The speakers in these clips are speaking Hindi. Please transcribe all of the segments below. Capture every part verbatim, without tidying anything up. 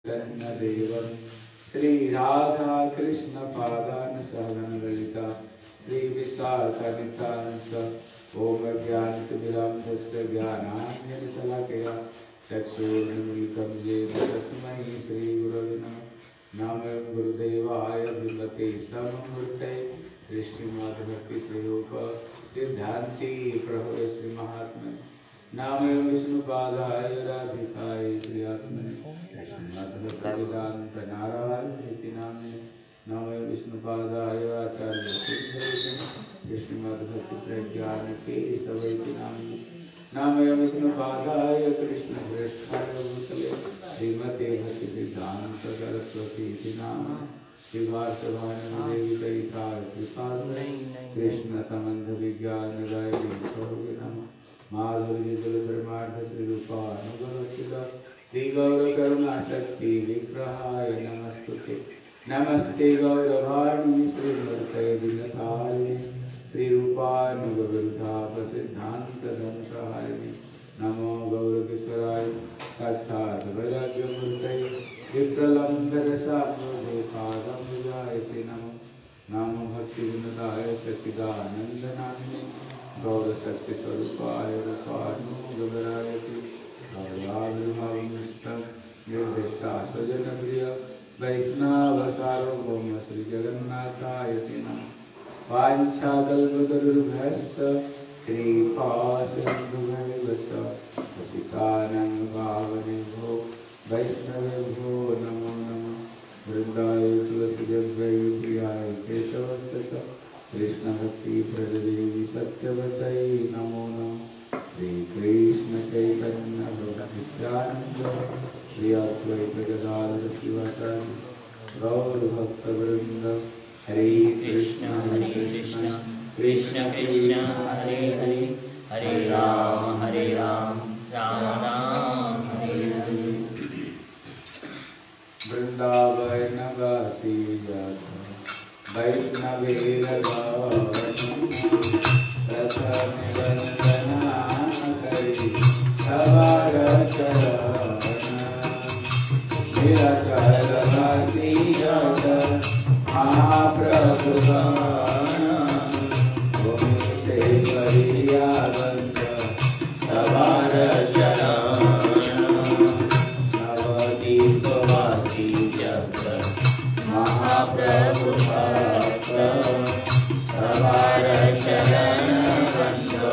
देवं श्री राधा कृष्ण पादान सहगण ललिता श्री विशाखान्वितांश ओम ज्ञानतिमिरान्धस्य ज्ञानाञ्जनशलाकया चक्षुर्न्मीलितं येन तस्मै श्रीगुरवे नमः। नमो गुरुदेवाय विमते सममूर्तये श्रीमद्भक्तिस्वरूप सिद्धान्ति प्रभवे श्री महात्मने नमो विष्णुपादाय राधिकाय प्रियात्मने कृष्णनाथ नारायण नामे नमो विष्णुपादाय आचार्य कृष्णमद्भक्ति प्रज्ञान के सवैति नामे नमो विष्णुपादाय कृष्ण श्रेष्ठाय भूतले श्रीमते भक्ति सिद्धांत सरस्वती नामे शिवार्षभानुदेवी करिताय कृपालुने कृष्ण संबंध विज्ञान गायत्री प्रभवे नमः। माधुर्य जलधर्मार्थ श्री रूपानुगतिला श्री गौर करुणा शक्ति विग्रहाय नमस्तुते नमस्ते गौरवाणी श्रीमूर्ते दीनतारिणे श्री रूपानुगविरुद्धाप सिद्धांत दंतहारिणे नमो गौरकेश्वराय साक्षात् वैराग्यमूर्तये विप्रलंबर साम्योदेपादम्बुजायते नमो नमो भक्तिविनुताय सच्चिदानन्दनामिने गौर सत्य स्वरूपाय रूपानुगरायते गौराविर्भावनिष्ठं निर्दिष्टा स्वजनप्रिय वैष्णव सार्वभौम श्री जगन्नाथायते नमः। वाञ्छाकल्पतरुभ्यश्च कृपासिन्धुभ्येव च पतितानां पावनेभ्यो वैष्णवेभ्यो नमो नमः। वृन्दाय तुलसीजग्गै प्रियाय केशवस्य च कृष्णभक्ति प्रदेवी सत्यवतै नमो नमः। श्री कृष्ण चैतन्य भक्तिनित्यानन्द श्री अद्वैत गदाधर शिवाचार्य गौर भक्तवृंद हरे कृष्ण हरे कृष्ण कृष्ण कृष्ण हरे हरे हरे राम हरे राम राम राम हरे हरे। वृंदावनवासी जन वैष्णवेर प्रथम वंदना करी सवार चरण मेरा चरवासी जन महाप्रभु गोमिते करिया बंद सवार चरण नवदीपवासी जग महाप्रभु भक्त सवार चरण बंदो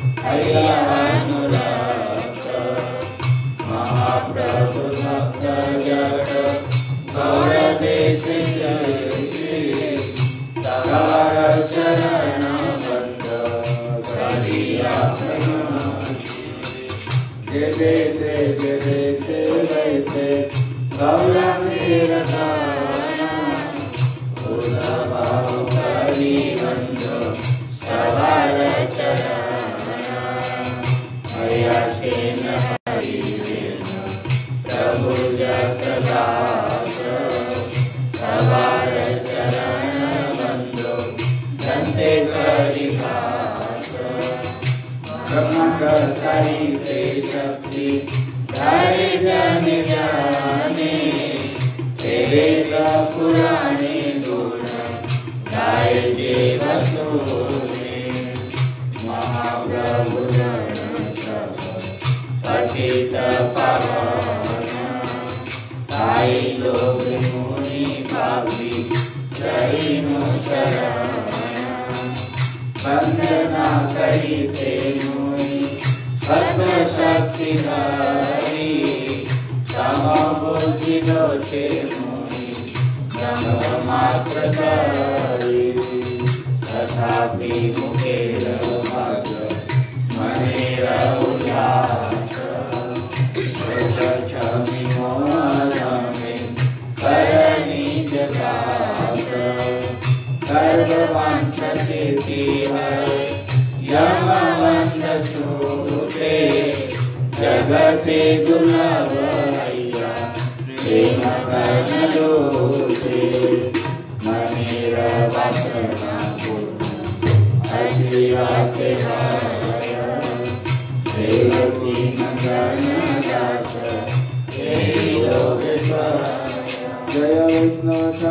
अनुरक्त महाप्रभु भक्त जट गौर देश सवार चरण बंदो करिया जैसे जैसे वैसे गौर मेरा सवार चरण प्रभु जगदास सवार चरण बंदो धंधे करिभास ब्रह्मकर्तारी ते शक्ति धारे जन जाने तेरे का पुराणे गुण गाय जे वसुने महाप्रभु गण सब पतित पावन ताई लोग मुनि भावी जैनु शरण वंदना करिते मुनि पद्म शक्ति धरी तम बुद्धि दोषे मुनि जम मात्र करी तथापि मुखेर भज मनेर उल्लास क्षमि मोहमे करनी जगास सर्ववांछ सिद्धि है यम बंध छूटे जगते दुर्लभ हैया प्रेम घन लोटे मनेर वासना अचिराते देवकी नंदन दास लोग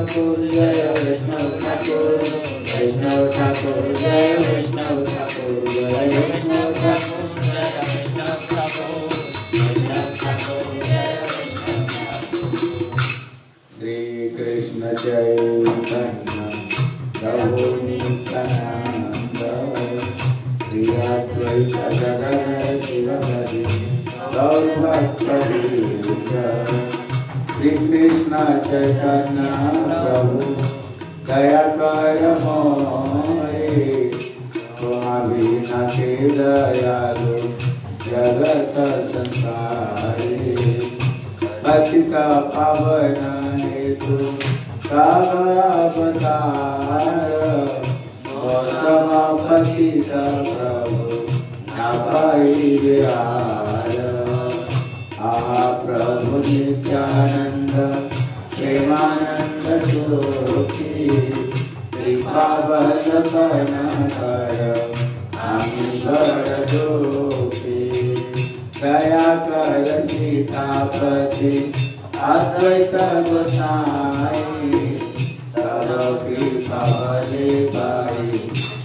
ठाकुर जय वैष्णव ठाकुर, वैष्णव ठाकुर जय वैष्णव ठाकुर, जय वैष्णव ठाकुर जय वैष्णव ठाकुर, वैष्णव ठाकुर जय वैष्णव ठाकुर। श्री कृष्ण चैतन्य प्रभु नित्यानंद, श्री अद्वैत गदाधर शिवहरि गौर भक्तवृंद। श्री कृष्ण चैतन्य प्रभु दया कर मोरे, बिना के दयालु जगत संसारी, पतित पावन हेतु सब अवतार, गौतम पतित प्रभु नभई विहार। आहा प्रभु नित्यानंद प्रेमानंद सुखी, कृपा बलपन कर हामी बड़ दुखी। दया कर सीतापति अद्वैत गोसाई, तब कृपा बले पाई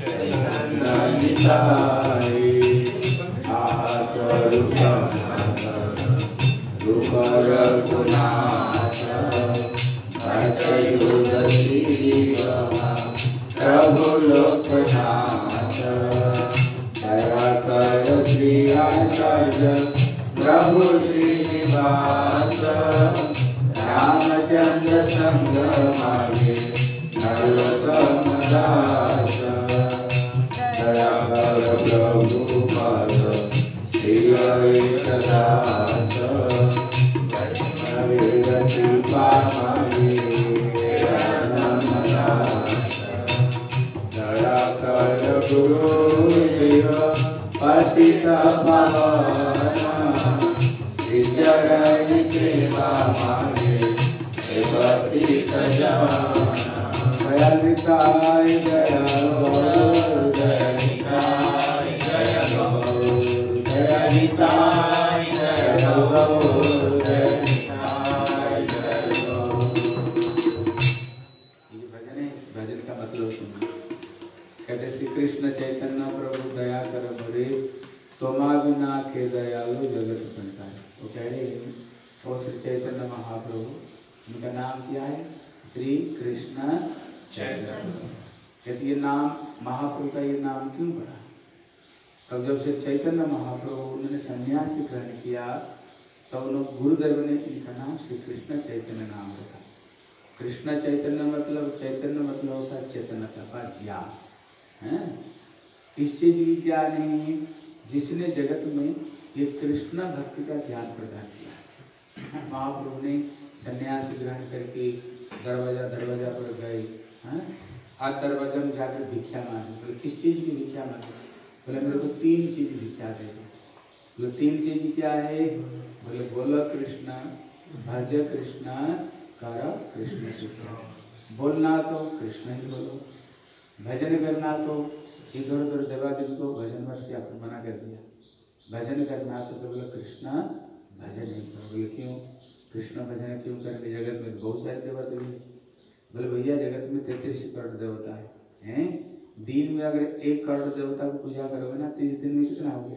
निताई। आहा स्वरूप रघुनाथ प्रभु लोकनाथ, दया कर श्री आचार्य प्रभु श्रीनिवास। रामचंद्र संग मागे नरोत्तम दास, दया कर प्रभुपाद श्री अवैतदास। कृपा मागे दया कर गुरुदेव पतित पावन, श्री चरण सेवा मागे पतित जन। दया निताय जय गौर, दया निताय जय गौर, दया निताय जय गौर, दया निताय जय गौर। ये भजन है, इस भजन का मतलब सुनो। कहते श्री कृष्ण चैतन्य प्रभु दया कर मोरे, तुमा बिना के दयालु जगत संसार। वो कह रहे हैं वो श्री चैतन्य महाप्रभु, उनका नाम क्या है? श्री कृष्ण चैतन्य। कहते ये नाम महाप्रभु का ये नाम क्यों पड़ा? तब जब श्री चैतन्य महाप्रभु उन्होंने सन्यासी ग्रहण किया तब तो उन्होंने गुरुदेव ने इनका नाम श्री कृष्ण चैतन्य नाम रखा। कृष्ण चैतन्य मतलब, चैतन्य मतलब होता है चेतनता का ज्ञान है। इस चीज की ज्ञान नहीं जिसने जगत में ये कृष्ण भक्ति का ज्ञान प्रदान किया। महाप्रभु ने सन्यास ग्रहण करके दरवाजा दरवाजा पर गए, हर दरवाजा में जाकर भिक्षा मांगी। बोले किस चीज की भिक्षा मांगी? बोले मेरे को तीन चीज भिक्षा दे दो। बोले तीन चीज क्या है? बोले बोलो कृष्ण, भज कृष्ण, कर कृष्ण शिक्षा। बोलना तो कृष्ण ही बोलो, भजन करना तो इधर उधर देवादेव को भजन मत किया, मना कर दिया। भजन करना तो, तो बोले कृष्ण भजन ही करो। बोले क्यों कृष्ण भजन क्यों करके? जगत में बहुत सारे देवता हैं। बोले भैया जगत में तैंतीस करोड़ देवता है, हैं? दिन में अगर एक करोड़ देवता को पूजा करोगे ना, तीस दिन में कितना हो गया?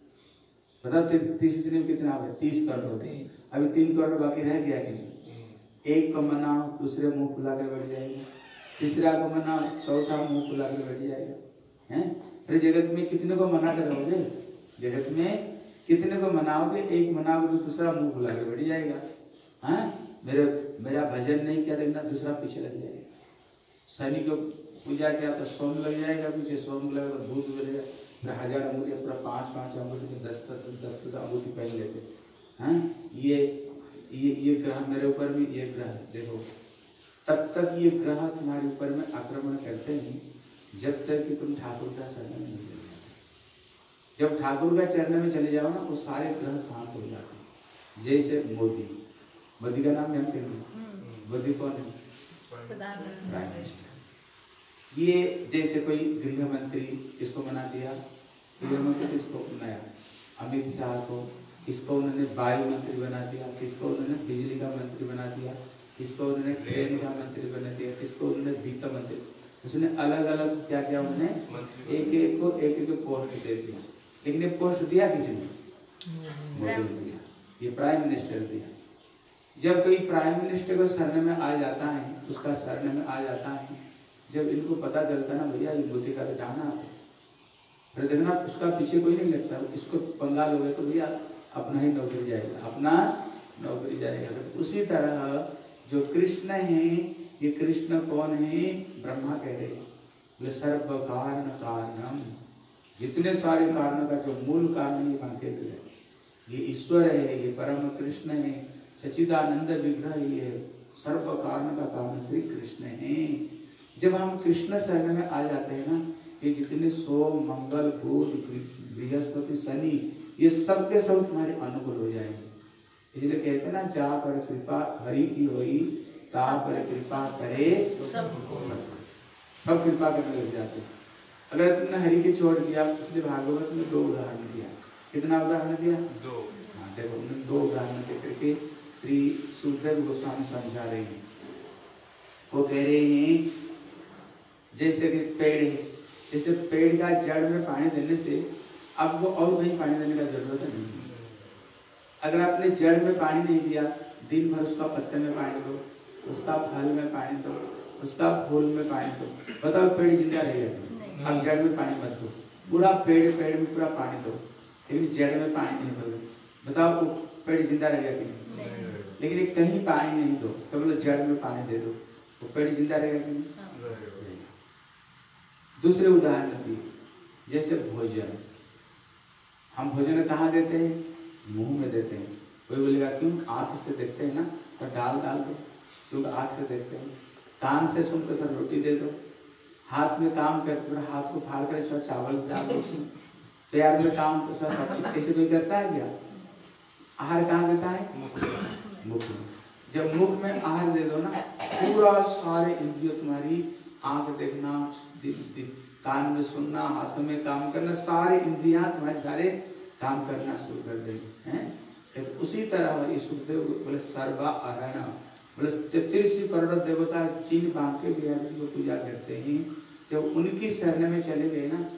पता तीस दिन में कितना हो गया? तीस करोड़ होते हैं। अभी तीन करोड़ बाकी रह गया कि एक को मनाओ, दूसरे मुंह फुला कर बैठ जाएगा, तीसरा को मनाओ, चौथा मुंह फुला कर बैठ जाएगा, हैं? अरे जगत में कितने को मना करोगे? जगत में कितने को मनाओगे? एक मनाओगे तो दूसरा मुंह फुला कर बैठ जाएगा। हाँ, मेरे मेरा भजन नहीं किया देखना, दूसरा पीछे लग जाएगा। शनि को पूजा किया तो सोम लग जाएगा पीछे, सोम लगेगा तो भूत लगेगा। फिर हजार अंगूठी, पूरा पाँच पाँच अंगूठी, दस दस दस दस अंगूठी पहन लेते। हाँ, ये ये ये ग्रह मेरे ऊपर भी, ये ग्रह देखो, तब तक ये ग्रह तुम्हारे ऊपर में आक्रमण करते हैं जब तक कि तुम ठाकुर का शरण नहीं ले जाते। जब ठाकुर का चरण में चले जाओ ना, वो सारे ग्रह शांत हो जाते हैं। जैसे मोदी, मोदी का नाम जानते हैं? मोदी कौन है? Prime minister. ये जैसे कोई गृह मंत्री, किसको बना दिया? गृह मंत्री किसको बनाया? अमित शाह को। किसको उन्होंने वायु मंत्री बना दिया? किसको उन्होंने बिजली का मंत्री बना दिया? किसको उन्होंने ट्रेन का मंत्री बना दिया, किसको उन्होंने वित्त मंत्री, उसने अलग अलग क्या क्या उन्होंने एक एक को एक एक पोस्ट दे दिया। लेकिन ये पोस्ट दिया किसने? मोदी ने दिया, ये प्राइम मिनिस्टर दिया। जब कोई प्राइम मिनिस्टर को सरने में आ जाता है, उसका सरने में आ जाता है, जब इनको पता चलता है ना भैया ये मोदी का जाना, फिर देखना उसका पीछे कोई नहीं लगता, इसको पंगा लोगे तो भैया अपना ही नौकरी जाएगा, अपना नौकरी जाएगा। तो उसी तरह जो कृष्ण है, ये कृष्ण कौन है? ब्रह्मा कह रहे हैं सर्व कारण कारणम, जितने सारे कारणों का जो मूल कारण ये मानते हुए ये ईश्वर है, ये परम कृष्ण है, सच्चिदानंद विग्रह ये है, सर्व कारण का कारण श्री कृष्ण है। जब हम कृष्ण शरण में आ जाते हैं ना, ये जितने सोम मंगल बुध बृहस्पति शनि ये सब के सब तुम्हारे अनुकूल हो जाएंगे। इसलिए कहते हैं ना, जहाँ पर कृपा हरि की होई ता पर कृपा करे सब सब कृपा करने लग जाते। अगर तुमने हरि के छोड़ दिया, इसलिए भागवत में दो उदाहरण दिया। कितना उदाहरण दिया? दो। हाँ देखो, उन्होंने दो उदाहरण दे करके श्री सुखदेव गोस्वामी समझा रहे हैं। वो कह रहे हैं जैसे कि पेड़ है, जैसे पेड़ का जड़ में पानी देने से आपको और कहीं पानी देने का जरूरत नहीं है। अगर आपने जड़ में पानी नहीं दिया, दिन भर उसका पत्ते में पानी दो, उसका फल में पानी दो, उसका फूल में पानी दो, बताओ पेड़ जिंदा रहेगा? अब जड़ में पानी मत दो, पूरा पेड़ पेड़ में पूरा पानी दो, लेकिन जड़ में पानी नहीं दो, बताओ पेड़ जिंदा रहेगा कि नहीं? लेकिन कहीं पानी नहीं दो, केवल जड़ में पानी दे दो, वो पेड़ जिंदा रहेगा कि नहीं? दूसरे उदाहरण दिए, जैसे भोजन, हम भोजन कहाँ देते हैं? मुंह में देते हैं। कोई बोलेगा क्यों? आँख से देखते हैं ना, तो डाल डाल दो, क्योंकि आँख से देखते हैं। कान से सुनते तो रोटी दे दो, हाथ में काम करते तो हाथ को फाड़ कर थोड़ा चावल डाल दो, पैर में काम तो थोड़ा सब्जी, ऐसे कोई करता है क्या? आहार कहाँ देता है? मुख में। जब मुख में आहार दे दो ना, पूरा सारे इंद्रियों तुम्हारी, आँख देखना, कान में सुनना, हाथों में काम करना, सारे इंद्रियां तुम्हारे सारे काम करना शुरू कर देंगे हैं। तो उसी तरह ये सुखदेव बोले सर्वा अरण, बोले तैतीस करोड़ देवता चीन बांके बिहारी को पूजा करते हैं। जब उनकी शरण में चले गए ना,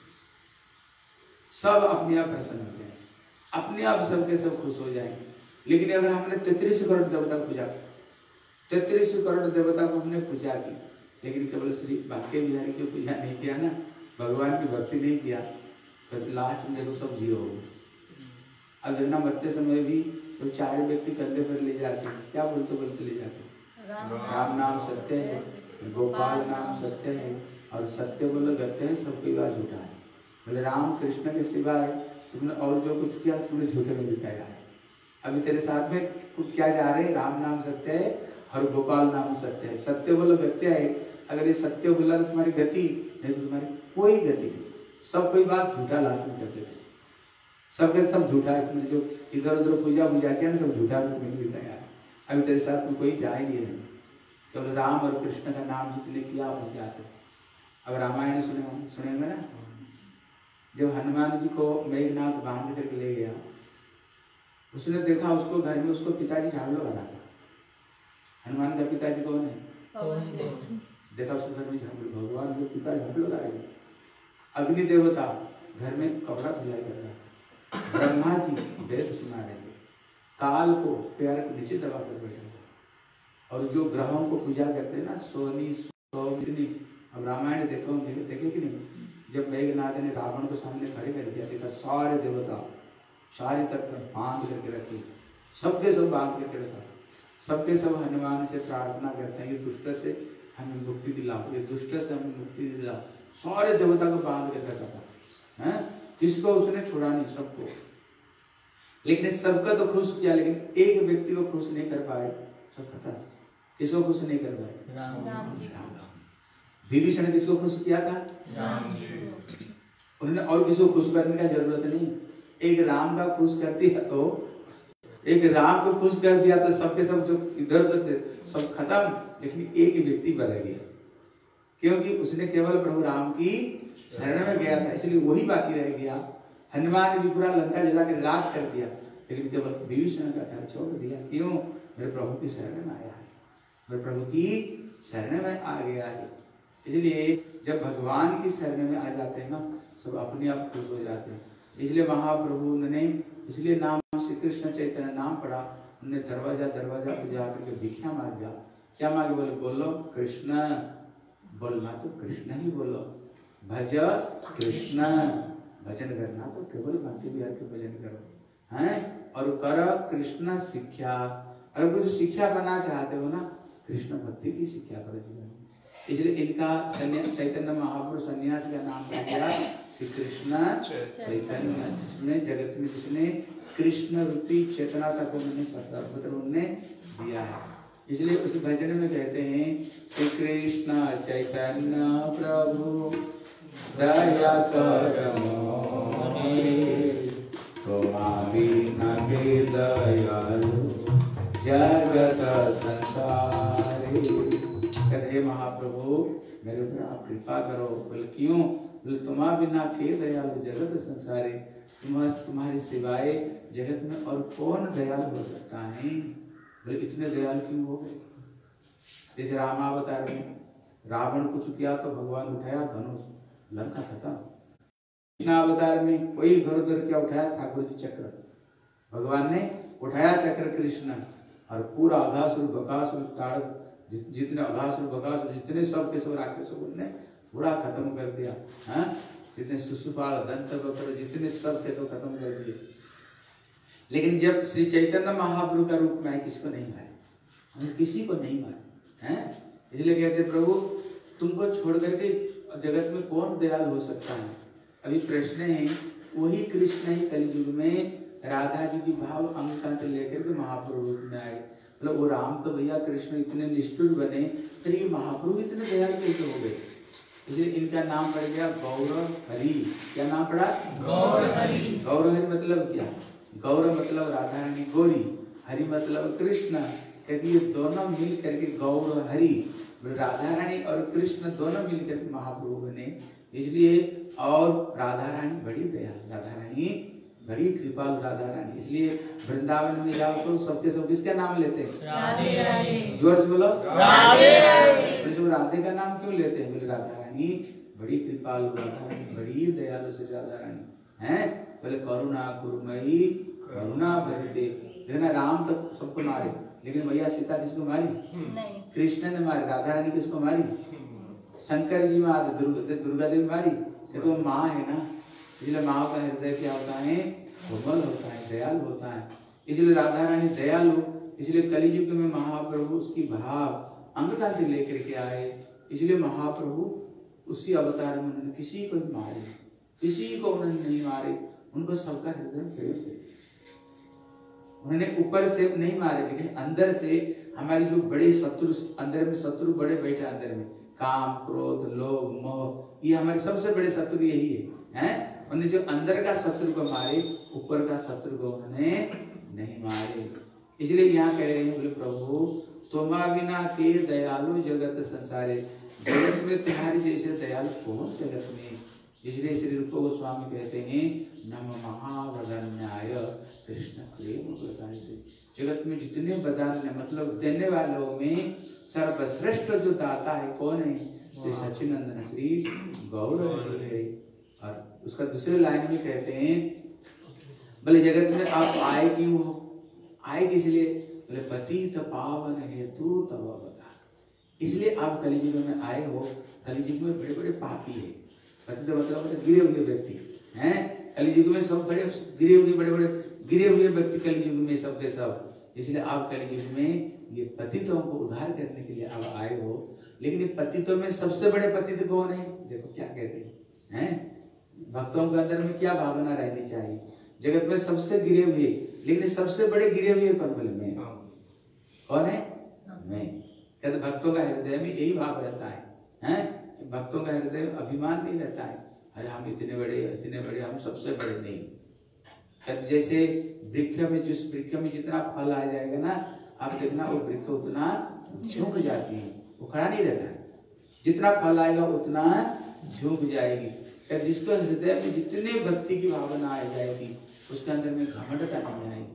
सब अपने आप प्रसन्न होते हैं, अपने आप सबके सब खुश हो जाएंगे। लेकिन अगर हमने तैतीस करोड़ देवता को पूजा, तैतीस करोड़ देवता को हमने पूजा की, लेकिन केवल श्री बांके बिहारी की पूजा नहीं किया ना, भगवान की भक्ति नहीं किया, तो लास्ट में देखो सब जीरो हो गए। अब देखना मरते समय भी तो चार व्यक्ति कंधे पर ले जाते हैं, क्या बोलते बोलते ले जाते हैं? राम नाम सत्य है, गोपाल नाम सत्य है, और सत्य बोलो करते हैं, सबकी बात झूठा है। बोले राम कृष्ण के सिवाय तुमने और जो कुछ किया तुमने झूठे में बिताया है। अभी तेरे साथ में कुछ क्या जा रहे हैं? राम नाम सत्य है और गोपाल नाम सत्य है। सत्य बोलो गत्य है, अगर ये सत्य बोला तो तुम्हारी गति, नहीं तो तुम्हारी कोई गति नहीं। सब कोई बात झूठा लास्ट में करते थे, सबके सब झूठा है। तुमने जो इधर उधर पूजा पूजा किया ना, सब झूठा में तुम्हें बिताया। अभी तेरे साथ में कोई जा ही नहीं रहे, केवल राम और कृष्ण का नाम जितने किया हो जाते। अब रामायण सुने सुनेंगे ना, जब हनुमान जी को मेघनाथ बांध करके ले गया, उसने देखा उसको घर में उसको पिताजी झाड़ू लगा रहा था। हनुमान का पिताजी कौन है? देखा उसको घर में झाड़ू, भगवान के पिता झाड़ू लगा रहे। अग्नि देवता घर में कपड़ा धुलाई कर रहा है, ब्रह्मा जी वेद सुना रहे थे, काल को पैर के नीचे दबा कर बैठे, और जो ग्रहों को पूजा करते हैं ना, सोनी सौमिनी, अब रामायण देखो देखे कि नहीं, जब मेघनाथ ने रावण को सामने खड़े कर दिया, देखा सारे देवता सारे तक बांध करके रखे, सबके सब बांध करके रखा, सबके सब हनुमान से प्रार्थना करते हैं कि दुष्ट से हमें मुक्ति दिलाओ, ये दुष्ट से हमें मुक्ति दिलाओ। सारे देवता को बांध के रखा था, हैं? किसको उसने छोड़ा नहीं, सबको। लेकिन सबका तो खुश किया, लेकिन एक व्यक्ति को खुश नहीं कर पाए, सब खत्म। किसको खुश नहीं कर पाए? राम जी। विभीषण ने किसको खुश किया था? राम जी। उन्होंने और किसी को खुश करने का जरूरत नहीं, एक राम का खुश कर दिया तो एक राम को खुश कर दिया तो सबके सब जो इधर उधर थे सब खत्म, लेकिन एक व्यक्ति बच गया, क्योंकि उसने केवल प्रभु राम की शरण में गया था, इसलिए वही बाकी रह गया। हनुमान ने भी पूरा लंका जला के राख कर दिया, लेकिन केवल विभीषण का घर छोड़ दिया, क्यों? मेरे प्रभु की शरण में आया है। मैं प्रभु की शरण में आ गया है। इसलिए जब भगवान की शरण में आ जाते हैं ना, सब अपने आप खुश हो जाते हैं। इसलिए महाप्रभु ने इसलिए नाम श्री कृष्ण चैतन्य नाम पढ़ा, उन्होंने दरवाजा दरवाजा पे जाकर के भिक्षा मांग दिया। क्या मांगे? बोले बोलो कृष्ण, बोलना तो कृष्ण ही बोलो, भज कृष्ण, भजन करना तो केवल भक्ति विहार के भजन करो हैं, और कर कृष्ण शिक्षा। अगर कुछ शिक्षा करना चाहते हो ना, कृष्ण भक्ति की शिक्षा करो जीवन में। इसलिए इनका चैतन्य महाप्रभु सन्यास का नाम पड़ गया श्री कृष्ण चैतन्य, जिसने जगत में जिसने कृष्ण रूपी चेतना तक उन्होंने मतलब उन्होंने दिया है। इसलिए उस भजन में कहते हैं श्री कृष्ण चैतन्य प्रभु दया करो बिना दयालु जगत संसारी। कहते महाप्रभु मेरे ऊपर आप कृपा करो। बोले क्यों? बोले तुम्हारा बिना के दयालु जगत संसारी, तुम्हारे तुम्हारी सिवाय जगत में और कौन दयालु हो सकता है? बोले इतने दयालु क्यों हो गए? जैसे रामावतार में रावण कुछ किया तो भगवान उठाया धनुष, लंका खत्म। कृष्णावतार में कोई घर उधर क्या उठाया? ठाकुर जी चक्र, भगवान ने उठाया चक्र कृष्ण, और पूरा अघासुर बकासुर ताड़क जितने अघासुर बकासुर जितने सब के सब राक्षसों को उन्होंने पूरा खत्म कर दिया। हाँ, जितने शिशुपाल दंत वक्र जितने सब के सब खत्म कर दिए। लेकिन जब श्री चैतन्य महाप्रभु का रूप में किसको नहीं मारे, हम किसी को नहीं मारे हैं। इसलिए कहते प्रभु तुमको छोड़ करके जगत में कौन दयालु हो सकता है? अभी प्रश्न है, वही कृष्ण ही कलयुग में राधा जी की भाव अंक लेकर के महाप्रभु रूप में आए। मतलब वो राम तो भैया कृष्ण इतने निष्ठुर बने, फिर ये महाप्रभु इतने दयालु कैसे हो गए? इसलिए इनका नाम पड़ गया गौर हरि। क्या नाम पड़ा? गौर हरि। गौर हरि मतलब क्या? गौर मतलब राधा रानी गौरी, हरि मतलब कृष्ण। कहती ये दोनों मिल करके गौर हरि, राधा रानी और कृष्ण दोनों मिल करके महाप्रभु बने। इसलिए और राधा रानी बड़ी दयालु, राधा रानी बड़ी कृपालु राधा रानी। इसलिए वृंदावन में जाओ तो सबके सब किसका नाम लेते हैं? राधे राधे। जोर से बोलो राधे राधे। राधे का नाम क्यों लेते हैं? बोले राधा रानी बड़ी कृपालु, राधा रानी बड़ी दयालु से राधा रानी हैं। बोले करुणा कुरुमयी करुणा भरते। देखना राम तो सबको मारे, लेकिन भैया सीता किसको मारी? नहीं। कृष्ण ने मारी। राधा रानी किसको मारी? शंकर जी मारे, दुर्गा दुर्गा देवी मारी। ये तो माँ है ना, इसलिए माँ का हृदय क्या होता है? कोमल होता है, दयालु होता है। इसलिए राधा रानी दयालु, इसलिए कलियुग में महाप्रभु उसकी भाव अंगता से लेकर के आए। इसलिए महाप्रभु उसी अवतार में उन्होंने किसी को नहीं मारे, किसी को उन्होंने नहीं मारे, उनको सबका हृदय प्रेम थे। उन्होंने ऊपर से नहीं मारे, लेकिन अंदर से हमारी जो बड़े शत्रु, अंदर में शत्रु बड़े बैठे अंदर में, काम क्रोध लोभ मोह, ये हमारे सबसे बड़े शत्रु यही है हैं। उन्होंने जो अंदर का शत्रु को मारे, ऊपर का शत्रु को उन्होंने नहीं मारे। इसलिए यहाँ कह रहे हैं बोले प्रभु तुम्हारा बिना के दयालु जगत संसारे, जगत में तुम्हारे जैसे दयालु कौन जगत में। इसलिए श्री रूप गोस्वामी कहते हैं नम महावदन्याय कृष्ण प्रेम प्रदायते। जगत में जितने वदान्य मतलब देने वालों में सर्वश्रेष्ठ जो दाता है कौन है? श्री सच्चिदानंद श्री गौर है। और उसका दूसरे लाइन में कहते हैं बोले जगत में आप आए क्यों हो? आए किस लिए? बोले पतित पावन हेतु तव अवतार। इसलिए आप कलियुग में आए हो। कलियुग में बड़े बड़े पापी है। पतित मतलब गिरे हुए व्यक्ति हैं। कलियुग में सब बड़े गिरे हुए बड़े बड़े गिरे हुए व्यक्ति कलियुग में सब के सब। इसलिए आप कलियुग में ये पतितों को उद्धार करने के लिए आप आए हो। लेकिन पतितों में सबसे बड़े पतित कौन है? देखो क्या कहते हैं, भक्तों के अंदर में क्या भावना रहनी चाहिए? जगत में सबसे गिरे हुए, लेकिन सबसे बड़े गिरे हुए कौन? बोले मैं। कौन है? मैं। कहते भक्तों का हृदय में यही भाव रहता है हैं? भक्तों का हृदय में अभिमान नहीं रहता है, अरे हम इतने बड़े इतने बड़े हम सबसे बड़े नहीं। कहते जैसे वृक्ष में जिस वृक्ष में जितना फल आ जाएगा ना, आप देखना वो वृक्ष उतना झुक जाती है, वो खड़ा नहीं रहता है। जितना फल आएगा उतना झुक जाएगी। जिसको हृदय में जितने भक्ति की भावना आ जाएगी उसके अंदर में घमंडता नहीं आएगी,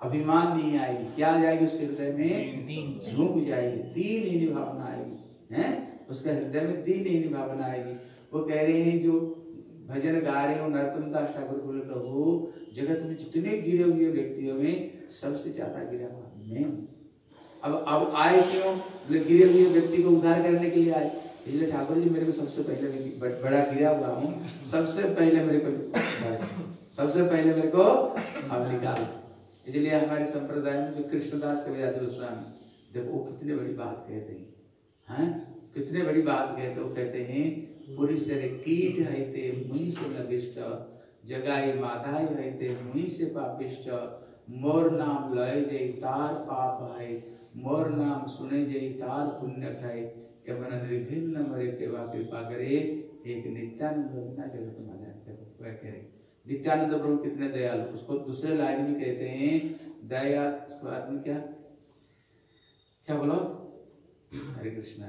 अभिमान नहीं आएगी, क्या आ जाएगी उसके हृदय में? झुक जाएगी, दीनहीन भावना आएगी, हैं? उसके हृदय में दीनहीन भावना आएगी। वो कह रहे हैं जो भजन गा रहे हो नरोत्तम दास ठाकुर बोले प्रभु जगत में जितने गिरे हुए व्यक्तियों में सबसे ज्यादा गिरा हुआ मैं हूँ। अब अब आए क्यों? गिरे हुए व्यक्ति को उद्धार करने के लिए आए, इसलिए ठाकुर जी मेरे को सबसे पहले बड़ा गिरा हुआ हूँ, सबसे पहले मेरे को सबसे पहले मेरे को अब निकाल। इसलिए हमारे संप्रदाय में जो कृष्णदास कविराज गोस्वामी देखो वो कितने बड़ी बात कहते हैं, हैं? कितने बड़ी बात कहते वो कहते हैं पुरी से कीट है ते मुनि से लगिष्ट जगाई माधाई है ते मुनि से पापिष्ट मोर नाम लय जय तार पाप है मोर नाम सुने जय तार पुण्य है एवं निर्भिन्न मरे केवा कृपा करे एक नित्यानंद बिना जगत माधा वह करे। नित्यानंद प्रभु कितने दयालु, उसको दूसरे लाइन में कहते हैं दया, उसके बाद में क्या क्या बोलो? हरे कृष्णा।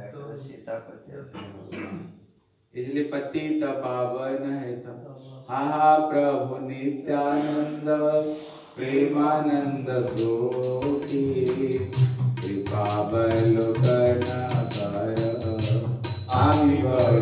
इसलिए पतित पावन है तो हा प्रभु नित्यानंद प्रेमानंद सोखी कृपा बल करना आमी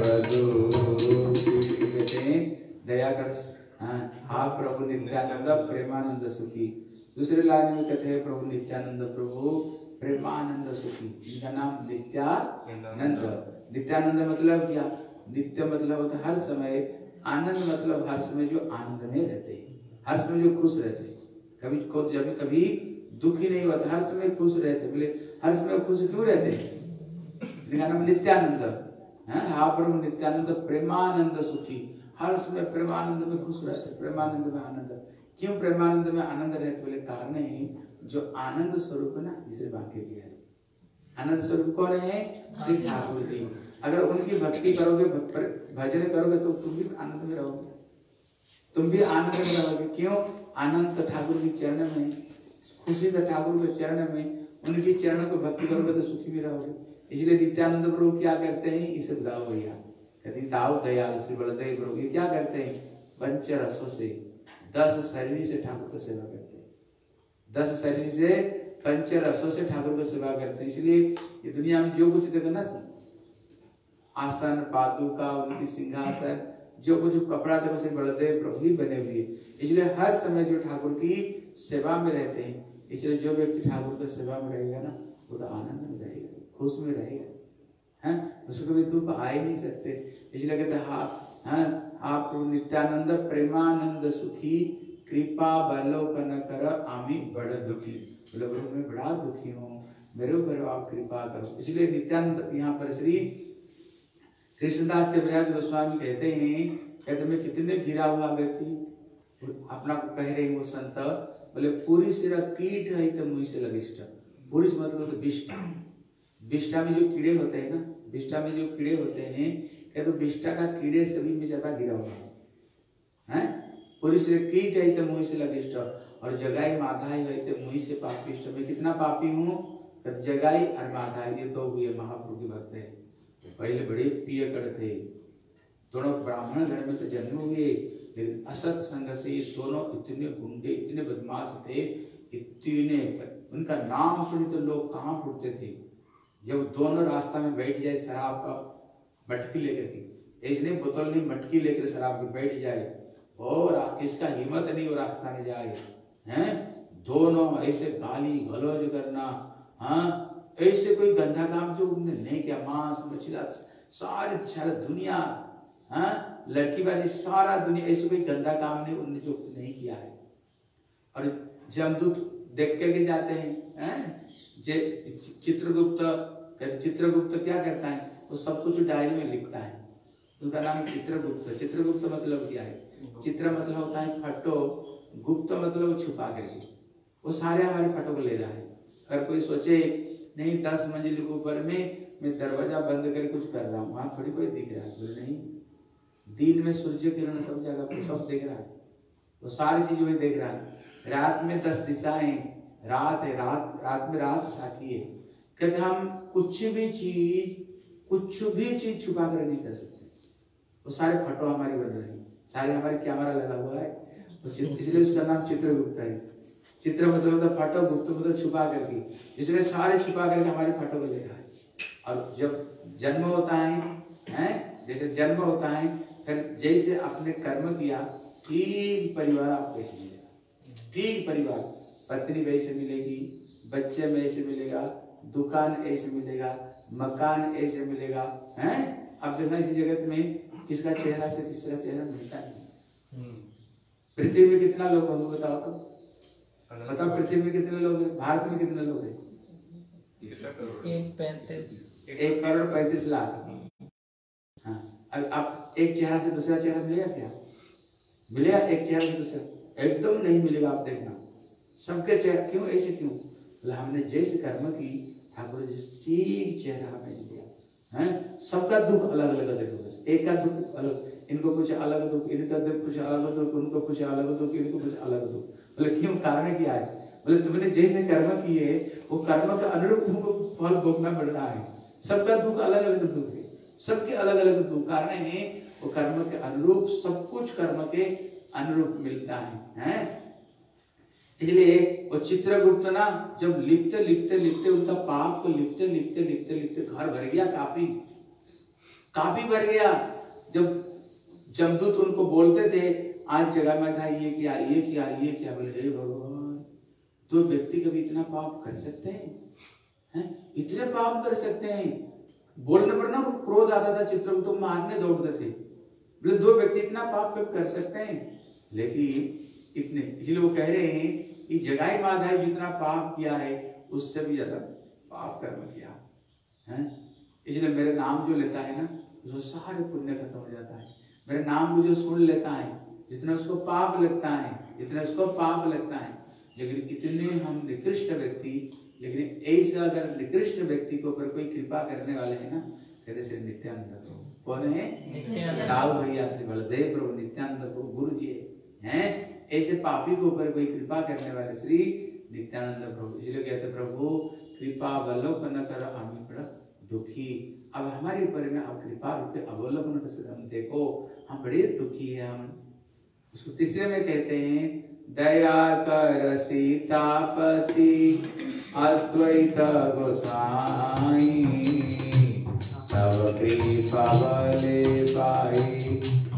दया कर। हा प्रभु नित्यानंद प्रेमानंद सुखी। दूसरे लाइन में कहते हैं प्रभु नित्यानंद प्रभु प्रेमानंद सुखी, इनका नाम नित्यानंद। नित्यानंद मतलब क्या? नित्य मतलब होता है हर समय, आनंद मतलब हर समय जो आनंद में रहते हैं, हर समय जो खुश रहते हैं, कभी को जब कभी दुखी नहीं होता, हर समय खुश रहते। बोले हर समय खुश क्यों रहते हैं? इनका नाम नित्यानंद है। हा प्रभु नित्यानंद प्रेमानंद सुखी, हर समय प्रेमानंद में खुश रहते, प्रेमानंद में आनंद। क्यों प्रेमानंद में आनंद रहते? बोले कारण है जो आनंद स्वरूप है ना, इसे वाक्य दिया है। आनंद स्वरूप कौन है? श्री ठाकुर जी। अगर उनकी भक्ति करोगे, भजन करोगे तो तुम भी आनंद में रहोगे, तुम भी आनंद में रहोगे। क्यों? आनंद ठाकुर के चरण में, खुशी का ठाकुर के चरण में, उनके चरण को भक्ति करोगे तो सुखी भी रहोगे। इसलिए नित्यानंद प्रभु क्या करते हैं? इसे बताओ भैया, कहते दाऊ दयाल श्री बलदेव प्रभु ये क्या करते हैं? पंच रसों से, दस शरीर से ठाकुर की सेवा करते हैं, दस शरीर से पंच रसों से ठाकुर की सेवा करते हैं। इसलिए ये दुनिया में जो कुछ देखो ना, आसन पादुका उनकी सिंहासन जो कुछ कपड़ा देखो से बलदेव प्रभु ही बने हुए। इसलिए हर समय जो ठाकुर की सेवा में रहते हैं, इसलिए जो व्यक्ति ठाकुर की सेवा में रहेगा ना वो तो आनंद में रहेगा, खुश में रहेगा, हैं? उसको कभी दुख आ ही नहीं सकते। इसलिए कहते हैं आप नित्यानंद प्रेमानंद सुखी कृपा बलोकन कर आमी बड़ा दुखी। बोले प्रभु मैं बड़ा दुखी हूँ, मेरे ऊपर आप कृपा करो। इसलिए नित्यानंद यहाँ पर श्री कृष्णदास के विराज गोस्वामी कहते हैं, कहते मैं कितने गिरा हुआ व्यक्ति अपना को कह रहे हैं वो संत। बोले पूरी सिरा कीट है तो मुझ से लगिष्ट। पूरी से मतलब तो विष्ठा, विष्ठा में जो कीड़े होते हैं ना, विष्ठा में जो कीड़े होते हैं, कहते विष्ठा का कीड़े सभी में ज्यादा गिरा हुआ है। पूरी से कीट है तो मुझ से लगिष्ट और जगाई माधाई है तो मुझ से पापिष्ट। मैं कितना पापी हूँ? जगाई और माधाई ये दो हुए महाप्रभु के भक्त है। पहले बड़े पियकड़ थे, दोनों ब्राह्मण घर में तो जन्म हुए, लेकिन असत संग से ये दोनों इतने गुंडे, इतने बदमाश थे, इतने उनका नाम सुनी तो लोग कहाँ फूटते थे। जब दोनों रास्ता में बैठ जाए शराब का मटकी लेकर के, ऐसे नहीं बोतल नहीं मटकी लेकर शराब में बैठ जाए और किसका हिम्मत नहीं वो रास्ता में जाए, हैं? दोनों ऐसे गाली गलौज करना, हाँ ऐसे कोई गंदा काम जो उन्होंने नहीं किया, मांस मछली सारी सारी दुनिया, हाँ लड़कीबाजी सारा दुनिया, ऐसे कोई गंदा काम नहीं उन्होंने जो नहीं किया है। और जमदूत देख करके जाते हैं, हैं? चित्रगुप्त कहते चित्रगुप्त क्या करता है? वो सब कुछ डायरी में लिखता है, उनका नाम चित्रगुप्त। चित्रगुप्त मतलब क्या है? चित्र मतलब होता है फटो, गुप्त मतलब छुपा करके, वो सारे हमारे फटो को ले रहा है। अगर कोई सोचे नहीं दस मंजिल के ऊपर में मैं दरवाजा बंद करके कुछ कर रहा हूँ, वहां थोड़ी कोई दिख रहा है, बोले नहीं, दिन में सूर्य किरण सब जगह पर सब देख रहा है, वो सारी चीज वही देख रहा है। रात में दस दिशाएं, रात है, रात रात में रात साथी है। कहते हम कुछ भी चीज कुछ भी चीज छुपा कर नहीं कर सकते, वो सारे फटो हमारी बन रहे हैं, सारे हमारे कैमरा लगा हुआ है, इसलिए उसका नाम चित्रगुप्त है। चित्र मतलब होता फोटो, गुप्त मतलब छुपा करके, इसलिए सारे छुपा करके हमारे फोटो को देखा है। और जब जन्म होता है हैं, जैसे जन्म होता है, फिर जैसे आपने कर्म किया ठीक परिवार आपको ऐसे मिलेगा, ठीक परिवार, पत्नी वैसे मिलेगी, बच्चे में ऐसे मिलेगा, दुकान ऐसे मिलेगा, मकान ऐसे मिलेगा हैं। अब देखना इसी जगत में किसका चेहरा से किसका चेहरा मिलता है। पृथ्वी में कितना लोग होंगे बताओ तो, बताओ पृथ्वी में कितने लोग हैं, भारत में कितने लोग हैं? एक पैंतीस एक करोड़ पैंतीस लाख। हाँ, अब आप एक चेहरा से दूसरा चेहरा मिलेगा क्या? मिलेगा एक चेहरा से दूसरा? एकदम नहीं मिलेगा। आप देखना सबके चेहरा, क्यों ऐसे क्यों? मतलब हमने जैसे कर्म की ठाकुर जी ठीक चेहरा हमें दिया है। सबका दुख अलग अलग देखो, एक का दुख अलग, इनको कुछ अलग दुख, इनका दुख कुछ अलग दुख, उनको कुछ अलग दुख, इनको कुछ अलग दुख। मतलब क्यों? कारण क्या है? मतलब तुमने जैसे कर्म किए वो कर्म के अनुरूप तुमको फल भोगना पड़ रहा है। सबका दुख अलग अलग दुख है, सबके अलग अलग दुख। कारण है वो कर्म के अनुरूप, सब कुछ कर्म के अनुरूप मिलता है, हैं? इसलिए वो चित्रगुप्त ना जब लिखते लिखते लिखते उनका पाप को लिखते लिखते लिखते लिखते घर भर गया, काफी काफी भर गया। जब जमदूत उनको बोलते थे आज जगह में था ये किया ये किया ये किया, बोले हे भगवान, दो व्यक्ति कभी इतना पाप कर सकते हैं, हैं? इतने पाप कर सकते हैं? बोलने पर ना क्रोध आता था, चित्रगुप्त तो मारने दौड़ते थे, बोले दो व्यक्ति इतना पाप कब कर सकते हैं? लेकिन इतने, इसलिए वो कह रहे हैं कि जगाई माधव जितना पाप किया है उससे भी ज्यादा पाप कर्म किया है। इसलिए मेरे नाम जो लेता है ना उसको सारे पुण्य खत्म हो जाता है। मेरे नाम को जो सुन लेता है जितना उसको पाप लगता है, जितना उसको पाप लगता है। लेकिन इतने हम निकृष्ट व्यक्ति, लेकिन ऐसा अगर निकृष्ट व्यक्ति के ऊपर कोई कृपा करने वाले है ना, कहते श्री नित्यानंद प्रभु। कौन है? राव भैया श्री बलदेव प्रभु नित्यानंद प्रभु गुरु जी हैं। ऐसे पापी के ऊपर कोई कृपा करने वाले श्री नित्यानंद प्रभु। इसलिए कहते प्रभु कृपा अवलोकन कर आमी बड़ा दुखी। अब हमारे ऊपर में आप कृपा रूप अवलोकन कर हम देखो, हम बड़े दुखी है। हम उसको तीसरे में कहते हैं दया कर सीतापति अद्वैत गोसाई, तव कृपा बले पाई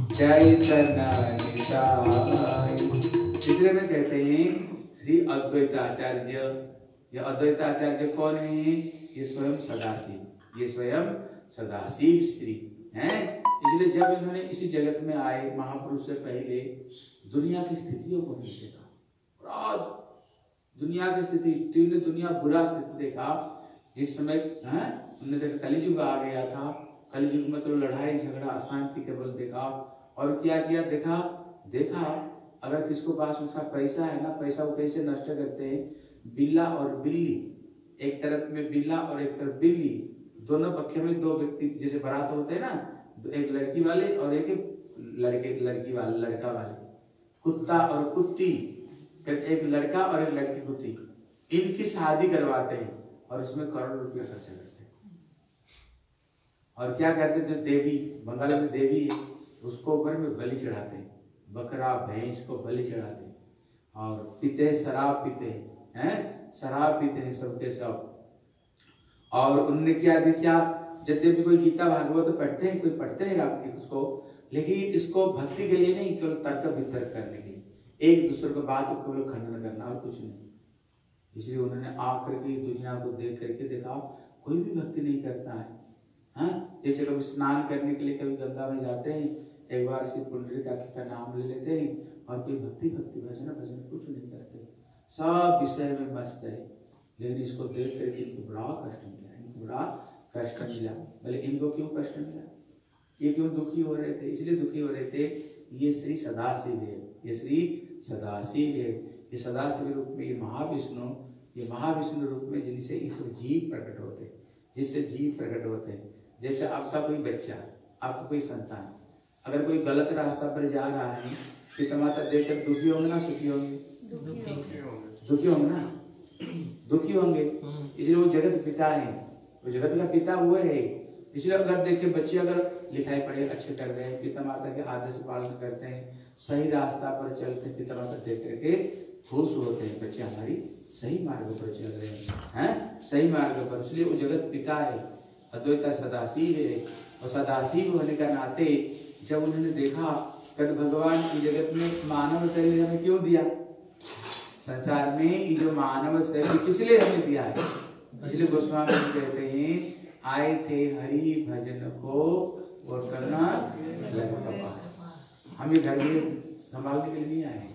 चैतन्य निताई। तीसरे में कहते हैं श्री अद्वैताचार्य। ये अद्वैताचार्य कौन है? ये स्वयं सदाशिव, ये स्वयं सदाशिव श्री हैं। इसलिए जब इन्होंने इसी जगत में आए, महापुरुष से पहले दुनिया की स्थितियों को नहीं देखा, दुनिया की स्थिति, तीन दुनिया बुरा स्थिति देखा। जिस समय है उन्होंने देखा कलियुग आ गया था, कलियुग में तो लड़ाई झगड़ा अशांति केवल देखा। और क्या किया? देखा देखा अगर किसको पास उसका पैसा है ना, पैसा वो कैसे नष्ट करते हैं। बिल्ला और बिल्ली, एक तरफ में बिल्ला और एक तरफ बिल्ली, दोनों पक्ष में दो व्यक्ति जैसे बारात होते हैं ना, एक लड़की वाले और एक लड़के लड़की वाले लड़का वाले, कुत्ता और कुत्ती, एक लड़का और एक लड़की कुत्ती, इनकी शादी करवाते हैं और उसमें करोड़ रुपया खर्चा करते हैं। और क्या करते? जो देवी, बंगाल में देवी है, उसको ऊपर में बलि चढ़ाते हैं, बकरा भैंस को बलि चढ़ाते हैं। और पीते शराब पीते हैं, शराब पीते हैं सबके सब। और उनने क्या देखा, जब भी कोई गीता भागवत पढ़ते हैं, कोई पढ़ते हैं उसको, लेकिन इसको भक्ति के लिए नहीं, केवल तर्क वितर्क करने के लिए, एक दूसरे को बात को केवल खंडन करना और कुछ नहीं। इसलिए उन्होंने आकर के दुनिया को देख करके देखा कोई भी भक्ति नहीं करता है। हाँ, जैसे कभी स्नान करने के लिए कभी गंगा में जाते हैं, एक बार श्री पुंडरीकाक्ष का नाम ले लेते हैं और कोई भक्ति भक्ति भजन भजन कुछ नहीं करते, सब विषय में मस्त है। लेकिन इसको देख करके इनको बड़ा कष्ट मिला, इनको बड़ा कष्ट मिला। बोले इनको क्यों कष्ट मिला? ये क्यों दुखी हो रहे थे? इसलिए दुखी हो रहे थे, ये श्री सदाशिव है, ये श्री सदाशिव है। ये सदाशिव रूप में ये महाविष्णु, ये महाविष्णु रूप में जिनसे ईश्वर जीव प्रकट होते, जिससे जीव प्रकट होते हैं। जैसे आपका कोई बच्चा, आपका कोई संतान अगर कोई गलत रास्ता पर जा रहा है, पिता माता देखकर दुखी होंगे ना सुखी होंगे? दुखी होंगे ना, दुखी होंगे। इसलिए वो जगत पिता है, वो जगत का पिता वो है। इसलिए अगर देखिए बच्चे अगर लिखाई पढ़े अच्छे कर रहे हैं, पिता माता के आदेश पालन करते हैं, सही रास्ता पर चलते हैं, पिता माता देख करके खुश होते हैं बच्चे हमारी सही मार्ग पर चल रहे हैं, हैं सही मार्ग पर। इसलिए वो जगत पिता है, अद्वैता सदाशिव है, और सदाशिव होने का नाते जब उन्होंने देखा कि भगवान की जगत में मानव शरीर हमें क्यों दिया, संसार में ये जो मानव शरीर किस लिए हमें दिया है, इसलिए गोस्वामी जी कहते हैं आए थे हरि भजन को और करना लगा। हम ये घर में संभालने के लिए नहीं आए,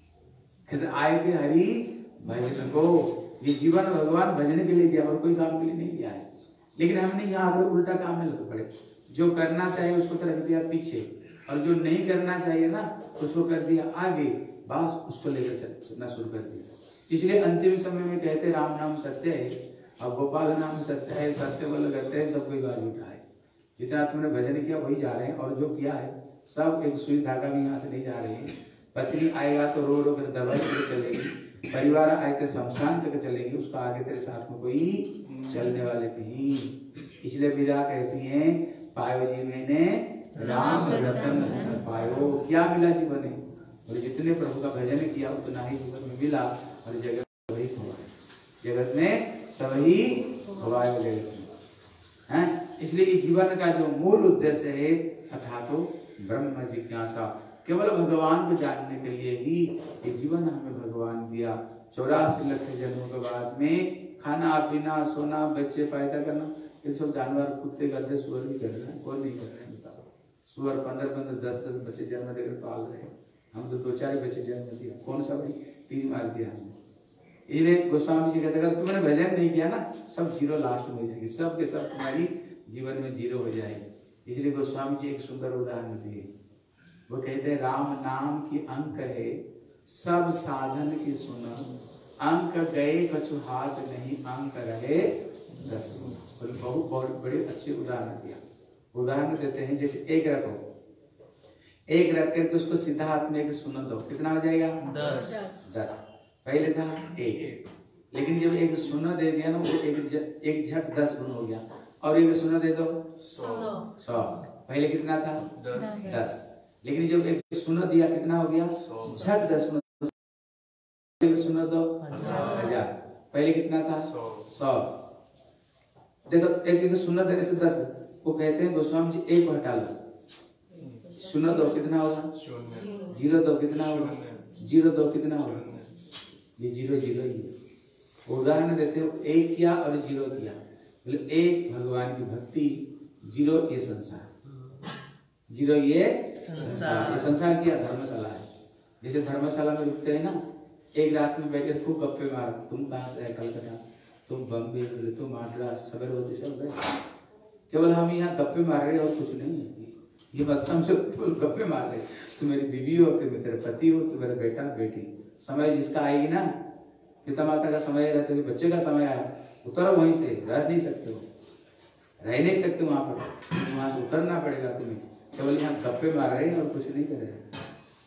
कहते आए थे हरि भजन को, ये जीवन भगवान भजन के लिए दिया और कोई काम के लिए नहीं दिया है। लेकिन हमने यहाँ पर उल्टा काम में लग पड़े, जो करना चाहिए उसको तो रख दिया पीछे, और जो नहीं करना चाहिए ना उसको कर दिया आगे, बस उसको लेकर चलना शुरू कर दिया। इसलिए अंतिम समय में कहते राम नाम सत्य है और गोपाल नाम सत्य है, सत्य बोल करते हैं सब कोई बात उठा है। जितना तुमने भजन किया वही जा रहे हैं, और जो किया है सब एक सुई धागा भी यहाँ से नहीं जा रही है। पत्नी आएगा तो रो रो कर दवाई लेकर चलेगी, परिवार आए तो शमशान तक चलेगी, उसका आगे तेरे साथ में कोई चलने वाले नहीं। इसलिए विदा कहती है पायो जी मैंने राम रतन धन पायो, क्या मिला जीवन में, और जितने प्रभु का भजन किया उतना ही जीवन में मिला, और जगत वही खोवाए, जगत में सभी खोवाए जगत में हैं। इसलिए इस जीवन का जो मूल उद्देश्य है अथा तो ब्रह्म जिज्ञासा, केवल भगवान को जानने के लिए ही ये जीवन हमें भगवान दिया। चौरासी लाख जन्मों के बाद में खाना पीना सोना बच्चे पैदा करना, ये सब जानवर कुत्ते गधे सुअर भी कर रहे हैं, कोई नहीं कर रहे हैं। बताओ सुअर पंद्रह पंद्रह दस दस बच्चे जन्म देकर पाल रहे हैं, हम तो दो चार बच्चे जन्म दिया, कौन सा भाई तीन मार दिया हमने। इसलिए गोस्वामी जी कहते अगर तुमने भजन नहीं किया ना सब जीरो लास्ट में हो जाएगी, सब के सब तुम्हारी जीवन में जीरो हो जाएगी। इसलिए गोस्वामी जी एक सुंदर उदाहरण दिए, वो कहते हैं राम नाम की अंक है सब साधन की सुनो, अंक गए कछु हाथ नहीं अंक रहे दस। बहुत बहुत बड़े अच्छे उदाहरण दिया। उदाहरण देते हैं जैसे एक रखो, एक रख करके उसको सीधा हाथ में एक सुनो दो, कितना हो जाएगा दस। दस पहले था एक, लेकिन जब एक सुनो दे दिया ना वो एक एक झट दस गुना हो गया, और एक सुनो दे दो सौ। सौ पहले कितना था दस, लेकिन जब एक सुनो दिया कितना हो गया झट दस गुना, सुनो दो हजार, पहले कितना था सौ। देखो एक एक सुनो देने से दस, वो कहते हैं गोस्वामी जी एक हटा लो, सुनो दो कितना होगा जीरो, दो कितना होगा जीरो, दो कितना होगा ये जीरो जीरो ही है। उदाहरण देते हो एक किया और जीरो किया, मतलब एक भगवान की भक्ति, जीरो ये संसार, जीरो ये संसार, ये संसार किया धर्मशाला है। जैसे धर्मशाला में रुकते हैं ना, एक रात में बैठे खूब गप्पे मार, तुम कहाँ से है कलकत्ता, तुम बम्बे, तुम मद्रास, सवेरे होती सब गए, केवल हम यहाँ गप्पे मार रहे और कुछ नहीं है। ये मत समझो केवल गप्पे मार रहे, तुम मेरी बीवी हो, तुम तेरे पति हो, तुम मेरा बेटा बेटी, समय जिसका आएगी ना, पिता माता का समय रहता है, बच्चे का समय आया, उतरो वहीं से, रह नहीं सकते हो, रह नहीं सकते वहां पर, वहां से उतरना पड़ेगा तुम्हें। केवल यहाँ गप्पे मार रहे हैं और कुछ नहीं कर रहे।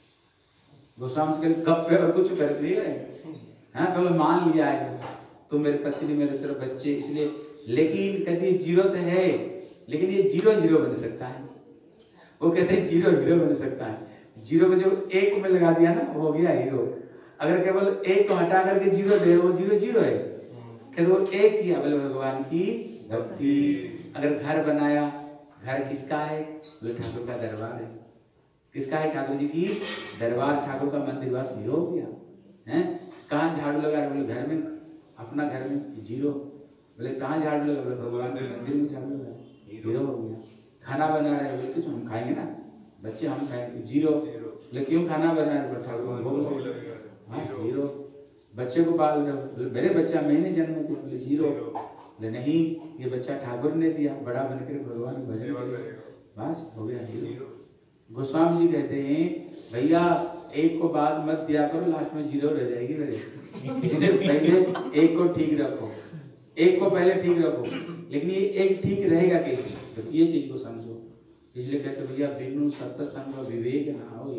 गोस्वामी जी गप्पे और कुछ कर नहीं रहे, हाँ केवल मान लिया है तुम मेरे पत्नी मेरे तेरे बच्चे, इसलिए। लेकिन कहते जीरो तो है, लेकिन ये जीरो हीरो बन सकता है। वो कहते हैं जीरो हीरो बन सकता है, जीरो को जो एक में लगा दिया ना वो हो गया हीरो। अगर केवल एक को हटा करके जीरो दे वो जीरो जीरो है, कहते वो एक किया बोले भगवान की भक्ति। अगर घर बनाया, घर किसका है, बोले ठाकुर का दरबार है, किसका है ठाकुर जी की दरबार, ठाकुर का मंदिर, बस हीरो हो गया है। कहाँ झाड़ू लगा रहे, बोले घर में, अपना घर में, जीरो। बोले कहाँ झाड़ू लगा, बोले भगवान के मंदिर में झाड़ू लगा, हीरो हो गया। खाना बना रहे, बोले कुछ हम खाएंगे ना, बच्चे हम खाएंगे, जीरो। बोले क्यों खाना बना रहे, ठाकुर भोग लगे, हाँ हीरो। बच्चे को पाल रहे, बोले मेरे बच्चा मैंने जन्म दिया, बोले जीरो। बोले नहीं ये बच्चा ठाकुर ने दिया, बड़ा बनकर भगवान भजन, बस हो गया हीरो। गोस्वामी जी कहते हैं भैया एक को बाद मत दिया करो, लास्ट में जीरो रह जाएगी मेरे। पहले एक को ठीक रखो, एक को पहले ठीक रखो, लेकिन ये एक ठीक रहेगा कैसे, तो ये चीज को समझो। इसलिए कहते भैया बिनु सत्संग विवेक ना हो,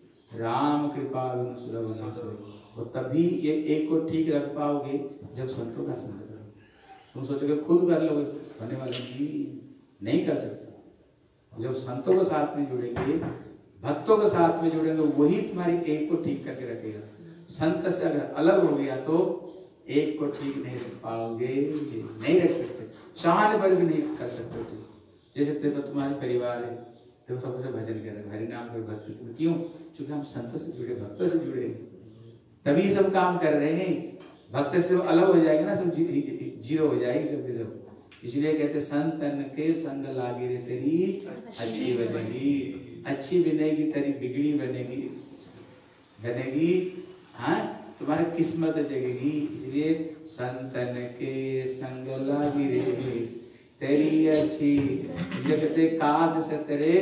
राम कृपा बिनु सुलभ ना सोई। और तभी ये एक को ठीक रख पाओगे जब संतों का संग करो। तुम सोचोगे खुद कर लोगे, होने वाले नहीं कर सकते। जब संतों के साथ में जुड़ेंगे, भक्तों के साथ में जुड़ेंगे, वही तुम्हारी एक को ठीक करके रखेगा। संत से अगर अलग हो गया तो एक को ठीक नहीं रख पाओगे, नहीं रख सकते, चाहने पर भी नहीं कर सकते तुम। जैसे देखो तुम्हारे परिवार है, देखो सबसे भजन कर रहे हैं, हरि नाम के भक्ति, क्यों? क्योंकि हम संतों से जुड़े, भक्तों से जुड़े, तभी सब काम कर रहे हैं। भक्त से अलग हो जाएंगे ना, सब जीरो हो जाएगी सब के सब। इसलिए कहते संतन के संग लागे रे तेरी अच्छी बनेगी, अच्छी बनेगी तेरी बिगड़ी बनेगी बनेगी हाँ तुम्हारी किस्मत जगेगी। इसलिए संतन के संग लागे रे तेरी अच्छी, जगते काग से तेरे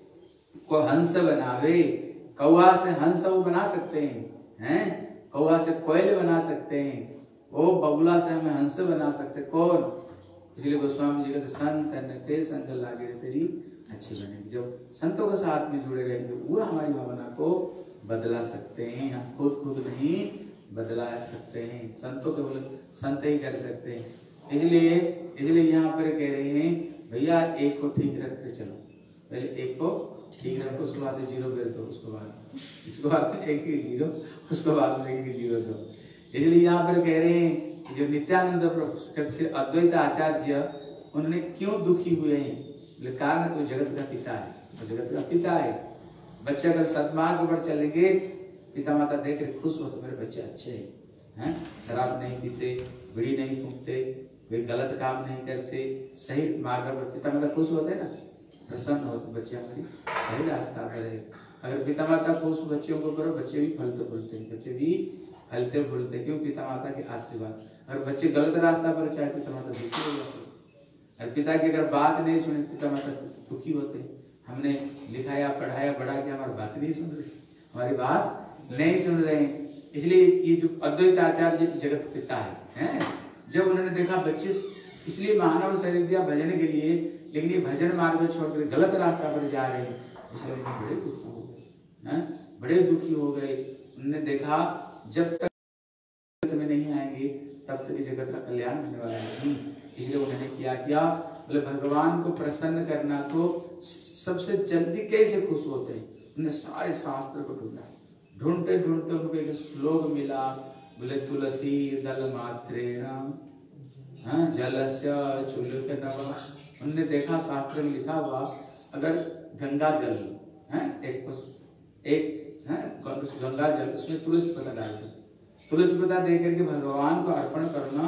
को हंस बनावे, कौआ से हंस वो बना सकते हैं, हैं? कौआ से कोयल बना सकते हैं, वो बगुला से हमें हंस बना सकते कौन? इसलिए गोस्वामी जी कहते संतन के संग लागे तेरी अच्छी बनेगी। जब संतों के साथ में जुड़े रहेंगे वो हमारी भावना को बदला सकते हैं, हम खुद खुद नहीं बदला सकते हैं, संतों के बोले संत ही कर सकते हैं। इसलिए इसलिए यहाँ पर कह रहे हैं भैया एक को ठीक रख कर चलो, पहले एक को ठीक रखो, उसके बाद जीरो कर दो, उसके बाद इसके बाद एक ही जीरो, उसके बाद एक ही जीरो दो। इसलिए यहाँ पर कह रहे हैं जो नित्यानंद प्रभु से अद्वैत आचार्य उन्होंने क्यों दुखी हुए हैं, कारण तो जगत का पिता है, तो जगत का पिता है। बच्चे अगर सद्मार्ग पर चलेंगे, पिता माता देख रहे खुश हो तो मेरे बच्चे अच्छे हैं, शराब नहीं पीते, बीड़ी नहीं फूकते, वे गलत काम नहीं करते, सही मार्ग पर पिता माता खुश होते ना, प्रसन्न हो तो बच्चे हमारी सही रास्ता पर है। अगर पिता माता खुश बच्चों को करो, बच्चे भी फलते फूलते हैं, बच्चे भी फलते फूलते, क्यों? पिता माता के आशीर्वाद। अगर बच्चे गलत रास्ता पर चाहे पिता माता दुखी हो जाते, और पिता की अगर बात नहीं सुने पिता माता दुखी होते। हमने लिखाया पढ़ाया बड़ा किया, हमारी बात नहीं सुन रहे, हमारी बात नहीं सुन रहे हैं। इसलिए ये जो अद्वैत आचार्य जगत पिता है, हैं? जब उन्होंने देखा बच्चे, इसलिए मानव शरीर दिया भजन के लिए, लेकिन ये भजन मार्ग छोड़कर गलत रास्ता पर जा रहे हैं, इसलिए उन्हें बड़े दुखी हो गए, बड़े दुखी हो गए। उन्होंने देखा जब तक जगत में नहीं आएंगे तब तक जगत का कल्याण होने वाला नहीं। इसलिए उन्होंने क्या किया, बोले भगवान को प्रसन्न करना तो सबसे जल्दी कैसे खुश होते हैं। उन्होंने सारे शास्त्र को ढूंढा, ढूंढते ढूंढते उनको एक श्लोक मिला, बोले तुलसी दल मात्रेण जलस्य चुल्लुक नवा। उन्होंने देखा शास्त्र में लिखा हुआ अगर गंगा जल है एक एक है गंगा जल, उसमें तुलसी पत्ता डाल दो, तुलसी पत्ता दे करके भगवान को अर्पण करना,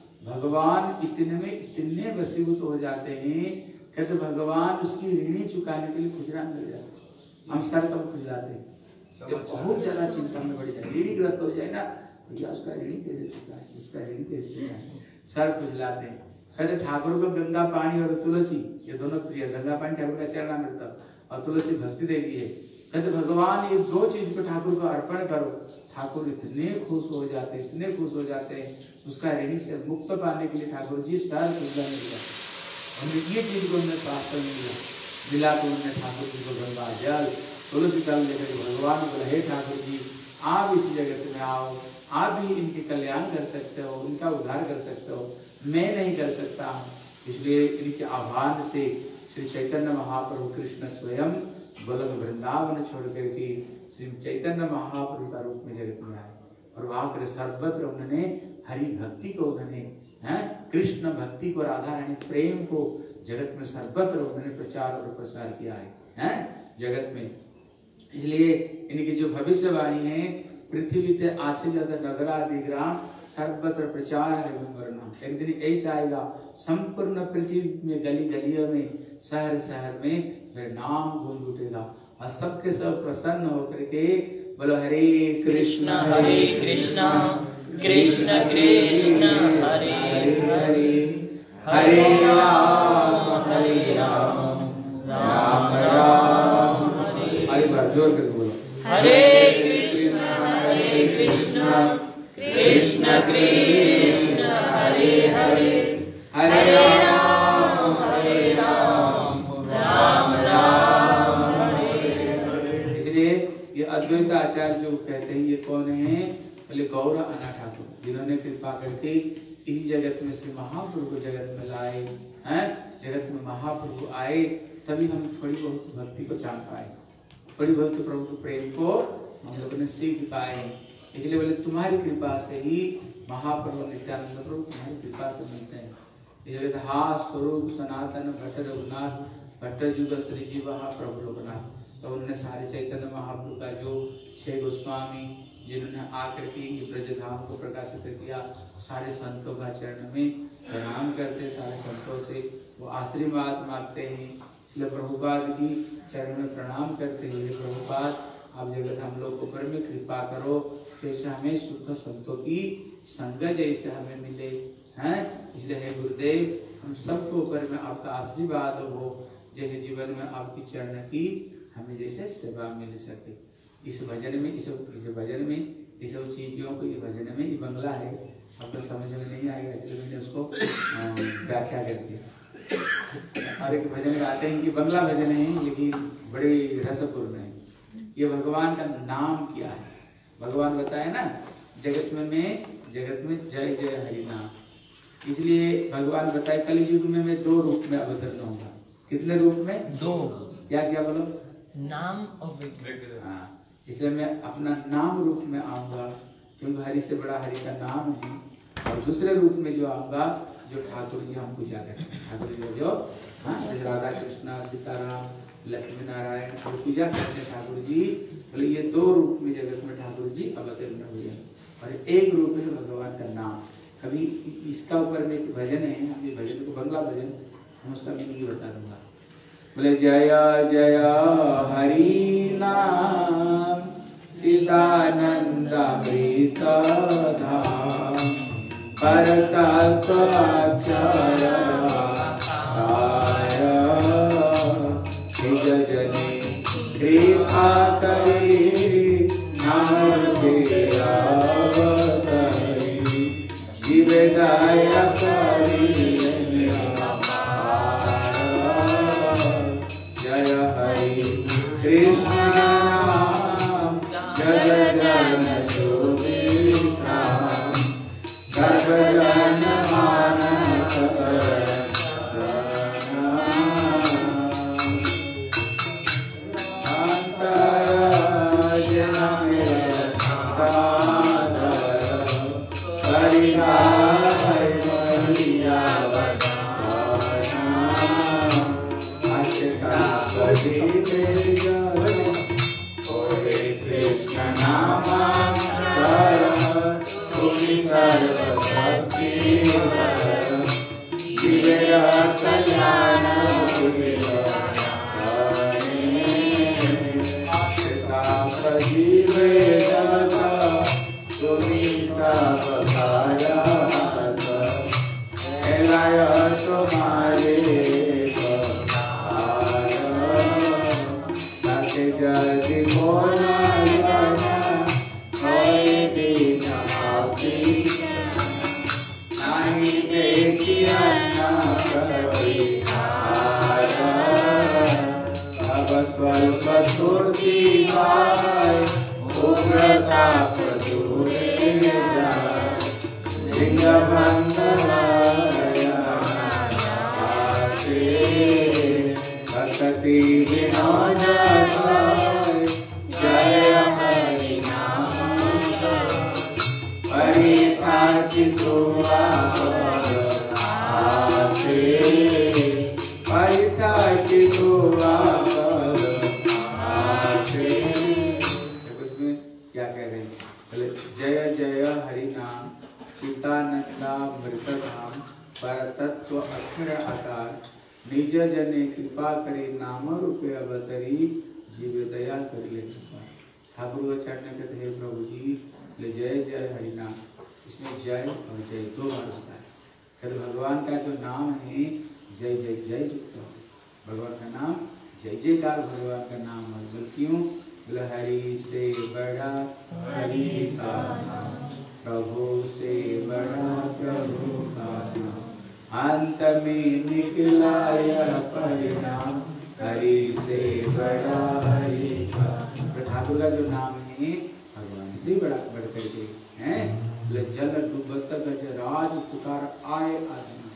भगवान इतने में इतने वशीभूत हो जाते हैं, कहते भगवान उसकी ऋणी चुकाने के लिए खुजरा मिल जाते। हम सर कब खुजलाते हैं जब बहुत ज्यादा चिंता में बढ़ जाए, ऋणी ग्रस्त हो जाए ना, भैया उसका ऋणी कैसे चुकाए, उसका ऋणी कैसे चुकाए, सर खुजलाते हैं। कहते ठाकुर को गंगा पानी और तुलसी ये दोनों प्रिय, गंगा पानी ठाकुर का चरणामृत और तुलसी भक्ति देवी है। कहते भगवान ये दो चीज को ठाकुर को अर्पण करो, ठाकुर इतने खुश हो जाते, इतने खुश हो जाते हैं, उसका ऋणी से मुक्त पाने के लिए ठाकुर जी सर खुजलाने लगा। हमने ये चीज को हमने शास्त्र में मिला मिला तो उन्होंने ठाकुर जी को गंगा जल तुलसी दल लेकर भगवान को, हे ठाकुर जी आप इस जगत में आओ, आप ही इनके कल्याण कर सकते हो, इनका उद्धार कर सकते हो, मैं नहीं कर सकता। इसलिए इनके आह्वान से श्री चैतन्य महाप्रभु कृष्ण स्वयं गोलक वृंदावन छोड़ करके श्री चैतन्य महाप्रभु का रूप में जगत में आए और वहां कर सर्वत्र उन्होंने हरि भक्ति को, उन्होंने हैं कृष्ण भक्ति को, राधा रानी प्रेम को जगत में सर्वत्र उन्होंने प्रचार और प्रसार किया है, हैं जगत में। इसलिए इनकी जो भविष्यवाणी है, पृथ्वी ते आसे ज्यादा नगरादि ग्राम सर्वत्र प्रचार है वरना। एक दिन ऐसा आएगा संपूर्ण पृथ्वी में गली गलियों में शहर शहर में मेरा नाम गूंज उठेगा और सबके सब प्रसन्न होकर के बोलो हरे कृष्ण हरे कृष्ण कृष्ण कृष्ण हरे हरे हरे राम हरे राम राम राम हरे हरे। बार जोर करके बोलो हरे कृष्ण हरे कृष्ण कृष्ण कृष्ण हरे हरे हरे राम हरे राम राम राम हरे हरे। इसलिए ये अद्वैत आचार्य जो कहते हैं ये कौन है, बोले गौर अना ठाकुर, जिन्होंने कृपा करके इस जगत में श्री महाप्रभु को जगत में लाए हैं। जगत में महाप्रभु आए तभी हम थोड़ी बहुत भक्ति को जान पाए, थोड़ी बहुत प्रभु के प्रेम को हम लोगों ने सीख पाए। इसलिए बोले तुम्हारी कृपा से ही महाप्रभु नित्यानंद प्रभु तुम्हारी कृपा से मिलते हैं। इसलिए हा स्वरूप सनातन भट्ट रघुनाथ भट्ट युग श्री जी वहा प्रभु लोकनाथ। तो उन्होंने सारे चैतन्य महाप्रभु का जो छह गोस्वामी जिन्होंने आकर के ब्रजधाम को प्रकाशित किया, सारे संतों का चरण में प्रणाम करते, सारे संतों से वो आशीर्वाद मांगते हैं। इसलिए प्रभुपाद की चरण में प्रणाम करते हुए प्रभुपाद आप जगत हम लोग को ऊपर में कृपा करो, जैसे हमें शुद्ध संतों की संगत जैसे हमें मिले हैं। इसलिए हे गुरुदेव हम सबको ऊपर में आपका आशीर्वाद हो, जैसे जीवन में आपकी चरण की हमें जैसे सेवा मिल सके। इस भजन में इस इस भजन में इस सब चीजों को ये भजन में ये बंगला है, आपको समझ में नहीं आएगा इसलिए मैंने उसको व्याख्या कर दिया। और एक भजन गाते हैं कि बंगला भजन है लेकिन बड़े रसपूर्ण है। ये भगवान का नाम क्या है, भगवान बताए ना जगत में मैं जगत में जय जय हरि नाम। इसलिए भगवान बताए कल युग में मैं दो रूप में अवतरण होगा। कितने रूप में? दो। क्या क्या बोलो? नाम और विग्रह। हाँ, इसलिए मैं अपना नाम रूप में आऊंगा क्योंकि हरि से बड़ा हरि का नाम है। और दूसरे रूप में जो आऊंगा जो ठाकुर जी हम पूजा करते हैं, ठाकुर जी जो हाँ राधा कृष्णा सीताराम लक्ष्मी नारायण और पूजा करते हैं ठाकुर जी। बोले ये दो रूप में जगत में ठाकुर जी अवतरण हुए और एक रूप है भगवान का नाम। कभी इसका ऊपर में एक भजन है, हम ये भजन को बंगला भजन हम उसका मीनिंग बता दूंगा। बोले जय जय हरि नाम चिदानंद अमृत धाम परतत्व अक्षर निज जने कृपा करी नाम तेरा अवतरी जीवदाया करी जय हरि कृष्ण नाम जय जन सुविश्राम सर्वजन मानस निज जने कृपा करे नाम रूपे अवतरी जीव दया कर ले। ठाकुर चरण कहते हैं प्रभु जी ले जय जय हरि नाम, इसमें जय और जय दो बार होता है। कहते भगवान का जो नाम है जय जय जय युक्त हो, भगवान का नाम जय जयकार भगवान का नाम है। बोल क्यों? बोले हरि से बड़ा हरि का नाम, प्रभु से बड़ा प्रभु का नाम, अंत में निकला यह परिणाम, हरि से बड़ा हरि का। तो ठाकुर का जो नाम है भगवान से बड़ा बढ़ करके है। जल डूबत गजराज पुकार आए आदमी,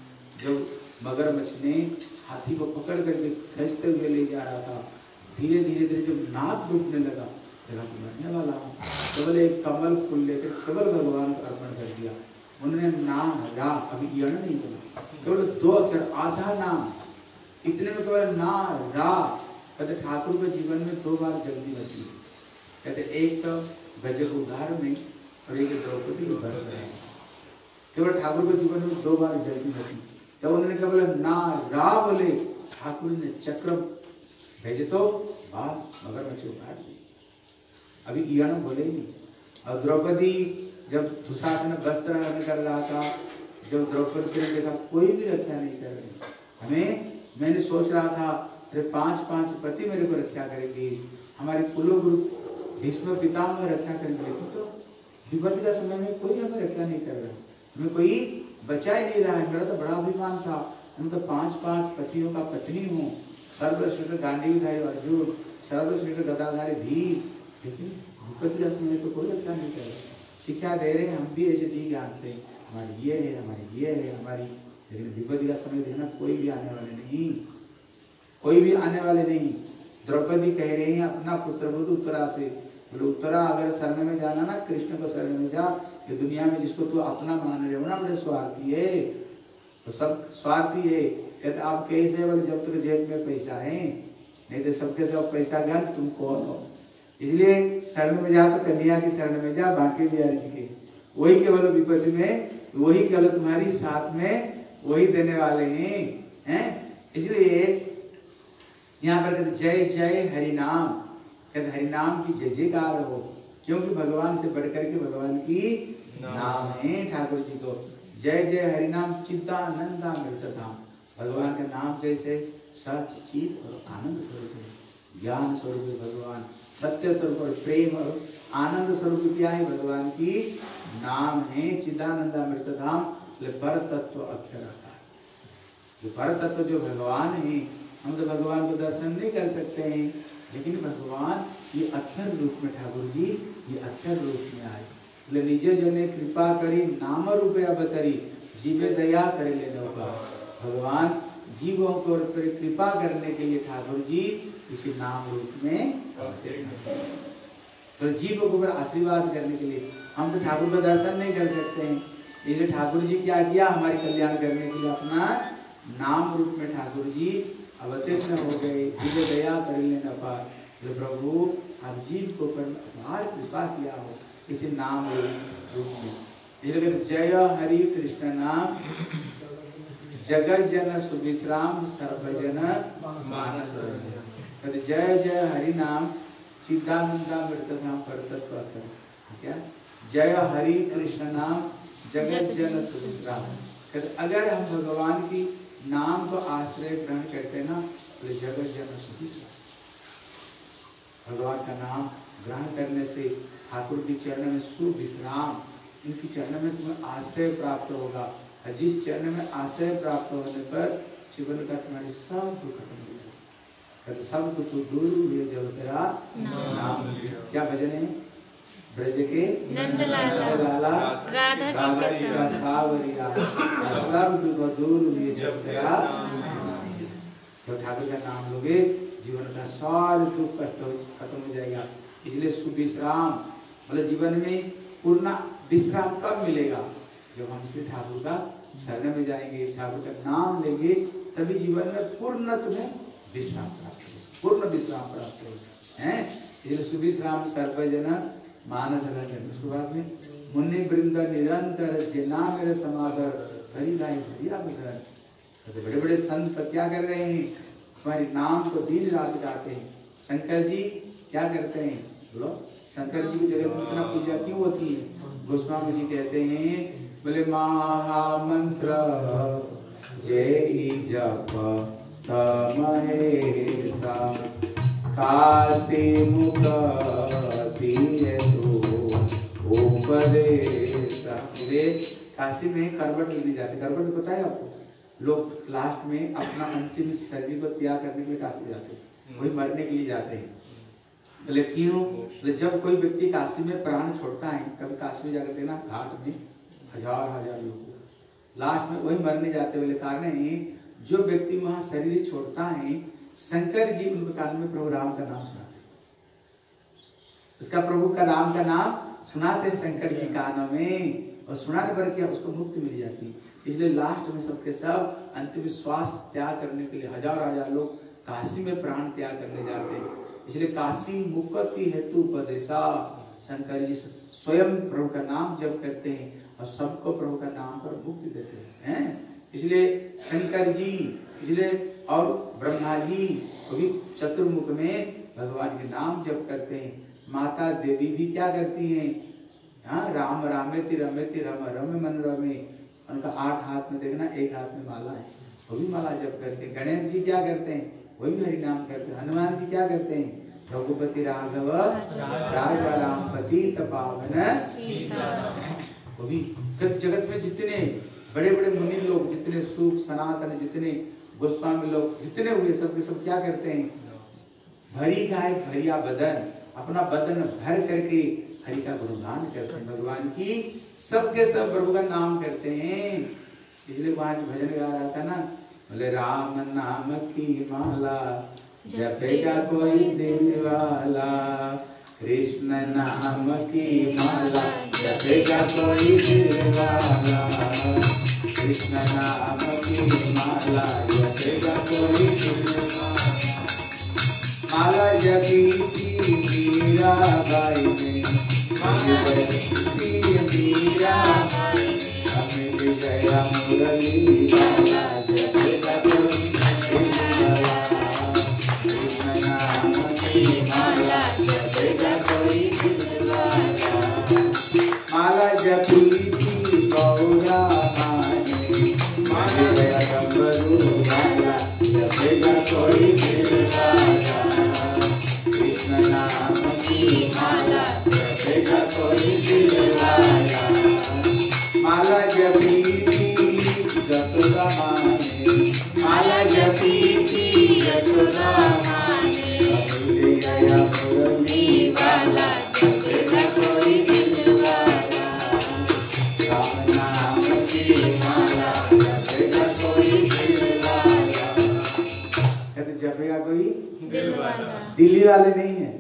जब मगरमच्छ ने हाथी को पकड़ करके खींचते हुए ले जा रहा था, धीरे धीरे धीरे जब नाक डूबने लगा जगत मरने वाला हूँ। केवल एक कमल फूल लेकर केवल भगवान को अर्पण कर दिया। उन्होंने नाम रा अभी यण नहीं बोला, केवल दो अक्षर आधा नाम, इतने में केवल ना रा। कहते ठाकुर के जीवन में दो बार जल्दी बची। कहते एक तो गजक उद्धार में और एक द्रौपदी के भरत में। केवल ठाकुर के जीवन में दो बार जल्दी बची। जब उन्होंने केवल ना रा बोले, ठाकुर ने चक्र भेजे तो बस मगरमच्छ उतार दी। अभी यण बोले नहीं। और द्रौपदी जब दुशासन वस्त्र हरण कर रहा था, जब द्रौपदी ने देखा कोई भी रक्षा नहीं कर रहे हमें, मैंने सोच रहा था अरे पांच पांच पति मेरे को रक्षा करेंगे, हमारे कुलो गुरु भीष्म पितामह रक्षा करेंगे, लेकिन तो विपत्ति का समय में कोई हमें रक्षा नहीं कर रहा, हमें कोई बचा ही नहीं रहा है। मेरा तो बड़ा अभिमान था, हम तो पांच पांच पतियों का पत्नी हूँ, सर्वश्रेष्ठ गांडीवधारी अर्जुन, सर्वश्रेष्ठ गदाधारी भीम, लेकिन विपत्ति का समय तो कोई रक्षा नहीं कर रहा। शिक्षा दे रहे हैं हम भी ऐसे नहीं जानते, हमारी ये है हमारी ये है हमारी, लेकिन विपत्ति का समय देखना कोई भी आने वाले नहीं, कोई भी आने वाले नहीं। द्रौपदी कह रही है अपना पुत्र बुद्ध उत्तरा से, बोले उत्तरा अगर शरण में जाना ना, कृष्ण को शरण में जा, ये दुनिया में जिसको तू अपना मान रहे हो ना बड़े स्वार्थी है, तो सब स्वार्थी है। कहते आप कैसे, बोले जब तक जेब में पैसा है, नहीं तो सबके सब पैसा गन, तुम कौन हो। इसलिए शरण में जा तो कन्या की शरण में जा, बाकी बिहारी जी के वही केवल विपत्ति में वही केवल तुम्हारी साथ में वही देने वाले हैं, हैं? इसलिए यहाँ पर कहते जय जय हरि नाम, कहते हरि नाम की जय जयकार हो, क्योंकि भगवान से बढ़कर के भगवान की नाम है ठाकुर जी को। जय जय हरि नाम चिदानंदा मृतधाम, भगवान का नाम जैसे सच चित और आनंद स्वरूप है, ज्ञान स्वरूप है भगवान, सत्य स्वरूप और प्रेम और आनंद स्वरूप क्या है भगवान की नाम है। चिदानंदा मृतधाम पर तत्व अक्षर आता है, जो पर तत्व जो भगवान है, हम तो भगवान को दर्शन नहीं कर सकते हैं, लेकिन भगवान ये अक्षर रूप में ठाकुर जी ये अक्षर रूप में आए। बोले निजे जने कृपा करी नाम रूपे अवतरी, जीवे दया करे ले नौका। भगवान जीवों को कृपा करने के लिए ठाकुर जी इसी नाम रूप में, तो जीव को ऊपर आशीर्वाद करने के लिए। हम तो ठाकुर का दर्शन नहीं कर सकते हैं, इसलिए ठाकुर जी क्या किया, हमारे कल्याण करने के लिए अपना नाम रूप में ठाकुर जी अवतीर्ण हो गए। जीव दया कर लेना पार, प्रभु आप जीव को अपार कृपा किया हो इसी नाम रूप में। जय हरि कृष्ण नाम जगत जन सुविश्राम सर्वजन मानस। जय जय हरि नाम चिदानंदा मृतधाम परतत्व अक्षर। क्या जय हरि कृष्ण नाम जगत जन सुविश्राम। अगर हम भगवान की नाम को आश्रय ग्रहण करते ना तो जगत जन सुविश्राम, भगवान का नाम ग्रहण करने से ठाकुर की चरण में सुविश्राम, इनकी चरण में तुम्हें आश्रय प्राप्त होगा। और जिस चरण में आश्रय प्राप्त होने पर जीवन का तुम्हारी सब दुख खत्म हो जाएगा, सब दुख दूर हुए जब तेरा नाम। क्या भजन है? ब्रज के नंदलाला राधा जी के का सावरिया, सब दुख दूर हुए जब तेरा नाम। तो ठाकुर का नाम लोगे जीवन का सारे दुख कष्ट खत्म हो जाएगा। इसलिए सुविश्राम मतलब जीवन में पूर्ण विश्राम कब मिलेगा? जब हम श्री ठाकुर का शरण में जाएंगे, ठाकुर का नाम लेंगे, तभी जीवन में पूर्ण तुम्हें विश्राम प्राप्त हो, पूर्ण विश्राम प्राप्त हो हैं। इसलिए सुविश्राम सर्वजन मानस रंजन। उसके बाद में मुनि वृंद निरंतर जिना मेरे समाधर हरि गाय हरिया बिखर। तो बड़े बड़े संत क्या कर रहे हैं? तुम्हारे नाम को दिन रात गाते हैं। शंकर जी क्या करते हैं? बोलो, शंकर जी की जगह में इतना पूजा क्यों होती है? गोस्वामी जी कहते हैं, बोले महामंत्र जय जप तमहेसा काशी मुक्ति उपदेश। काशी में करवट लेने जाते, करवट पता है आपको? लोग लास्ट में अपना अंतिम शरीर को त्याग करने के लिए काशी जाते हैं, वही मरने के लिए जाते हैं। बोले क्यों? बोले जब कोई व्यक्ति काशी में प्राण छोड़ता है, कभी काशी में जाकर देखना घाट में हजार हजार लोग लास्ट में वही मरने जाते। बोले कारण है जो व्यक्ति वहां शरीर छोड़ता है, शंकर जी उनके कान में प्रभु राम का नाम सुनाते। उसका प्रभु का नाम का नाम सुनाते हैं शंकर के कानों में, और सुनाने पर क्या उसको मुक्ति मिल जाती है। इसलिए लास्ट में सबके सब अंतिम श्वास त्याग करने के लिए हजार हजार लोग काशी में प्राण त्याग करने जाते हैं। इसलिए काशी मुक्ति हेतु उपदेशा, शंकर जी स्वयं प्रभु का नाम जप करते हैं और सबको प्रभु का नाम पर मुक्ति देते हैं। इसलिए शंकर जी, इसलिए और ब्रह्मा जी भी चतुर्मुख में भगवान के नाम जप करते हैं। माता देवी भी क्या करती हैं, हाँ, राम रामेति रमेति रम रम मन रमे, उनका आठ हाथ में देखना, एक हाथ में माला है, वो भी माला जप करते हैं। गणेश जी क्या करते हैं, वो भी हरि नाम करते हैं। हनुमान जी क्या करते हैं, रघुपति राघव राजा रामपति तपावन, वो भी जगत में जितने बड़े बड़े मुनि लोग, जितने सुख सनातन, जितने गोस्वामी लोग जितने हुए, सब के सब क्या करते हैं, भरी गाय भरिया बदन, अपना बदन भर करके हरि का गुणगान करते हैं, भगवान की सबके सब प्रभु का नाम करते हैं। इसलिए वहां भजन गा रहा था ना, बोले राम नाम की माला जपेगा कोई दिल वाला, कृष्ण नाम की माला जपेगा कोई दिल वाला, कृष्ण नाम की माला जपेगा कोई दिल वाला। माला जपी थी मीरा बाई ने, मीरा हमें गया मुरली वाला जपेगा कोई दिल वाला, कृष्ण नाम की माला जपेगा कोई दिल वाला। माला जपी थी गौरा माने, माने गया गंबरू वाला जपेगा कोई दिल वाला, कृष्ण नाम की माला जपेगा कोई दिल वाला। माला जपी थी यशोदा माने, माला जपी थी यशोदा माने, अभी गया मुरली वाला जपेगा कोई दिल वाला, राम नाम की माला जपेगा कोई दिल वाला। कहते जपेगा कोई दिल वाला, दिल्ली वाले नहीं है,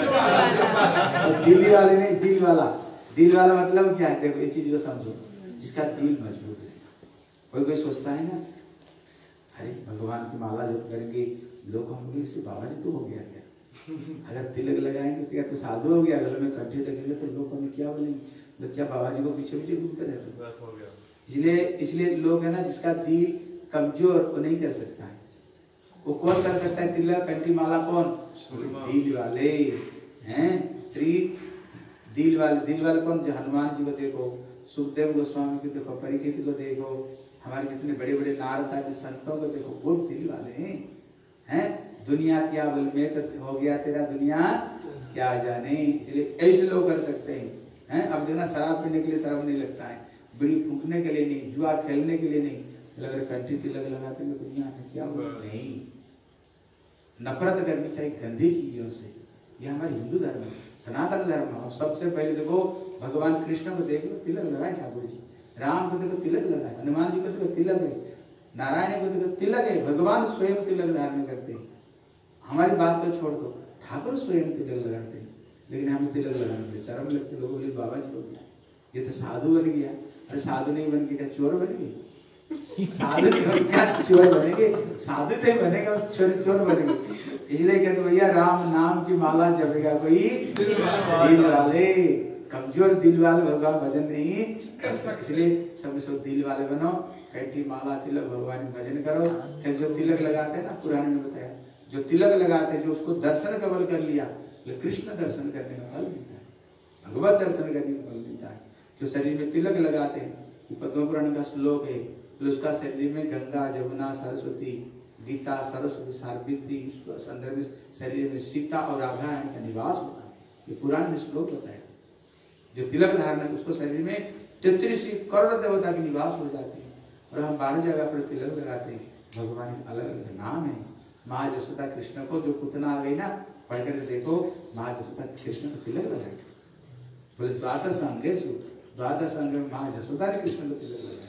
दिल्ली वाले नहीं, दिल वाला। दिल वाला मतलब क्या है, देखो ये चीज को समझो, जिसका दिल मजबूत है। कोई कोई सोचता है ना, अरे भगवान की माला जप करेंगे लोग होंगे, इससे बाबा जी तो हो गया क्या, अगर तिलक लगाएंगे तो क्या तो साधु हो गया, गले में कंठी लगेंगे तो लोग हमें क्या बोलेंगे, तो क्या बाबा जी को पीछे पीछे घूमते रहते। इसलिए इसलिए लोग है ना, जिसका दिल कमजोर वो नहीं कर सकता है। वो कौन कर सकता है तिलक कंठी माला, कौन, दिल वाले हैं। श्री दिल वाले, दिल वाले कौन, जो हनुमान जी को देखो, सुखदेव गोस्वामी को देखो, परीक्षित को देखो, हमारे जितने बड़े बड़े नारद आदि संतों को देखो, वो दिल वाले हैं। हैं दुनिया क्या बल में हो गया तेरा, दुनिया क्या जाने। इसलिए ऐसे लोग कर सकते हैं। हैं अब देखना, शराब पीने के लिए शराब नहीं लगता है, बीड़ी फूकने के लिए नहीं, जुआ खेलने के लिए नहीं, अगर कंठी तिलक लगाते हैं दुनिया में क्या हो, नहीं। नफरत करनी चाहिए गंदी चीजों से, ये हमारे हिंदू धर्म है, सनातन धर्म है। सबसे पहले देखो भगवान कृष्ण को देखो तिलक लगाए ठाकुर जी, राम को देखो तिलक लगाए, हनुमान जी को देखो तिलक है, नारायण को देखो तिलक है, भगवान स्वयं तिलक धारण करते हैं। हमारी बात तो छोड़ दो, ठाकुर स्वयं तिलक लगाते हैं, लेकिन हमें तिलक लगाने में शर्म लगती। लोगों बोले बाबा जी हो गया, ये तो साधु बन गया। अरे साधु नहीं बन गया, चोर बन गए। साधु नहीं बन गया, चोर बनेंगे, साधु नहीं बनेगा चोर चोर बनेंगे। इसलिए कहते भैया राम नाम की माला जपेगा कोई दिल वाले, कमजोर दिल वाले भगवान भजन नहीं कर सकते। इसलिए सब सब दिल वाले बनो, कंठी माला तिलक भगवान भजन करो। फिर जो तिलक लगाते हैं ना, पुराण में बताया, जो तिलक लगाते हैं, जो उसको दर्शन का बल कर लिया, तो कृष्ण दर्शन करने का फल मिलता है, भगवत दर्शन करने का फल मिलता है। जो शरीर में तिलक लगाते हैं, पद्म पुराण का श्लोक है, तो उसका शरीर में गंगा जमुना सरस्वती गीता सरस्वती सावित्री संदर्भ शरीर में सीता और राधा रानी का निवास होता है। ये पुराण में श्लोक बताया। जो तिलक धारण है उसको शरीर में तैंतीस करोड़ देवता की निवास हो जाती है। और हम बारह जगह पर तिलक लगाते हैं, भगवान के अलग अलग नाम है। माँ जसोदा कृष्ण को जो पुतना आ गई ना, पढ़ कर देखो, माँ जसोदा कृष्ण को तिलक लगाए, बोले द्वादश अंगेषु, द्वादश अंग में माँ जसोदा ने कृष्ण को तिलक लगाया।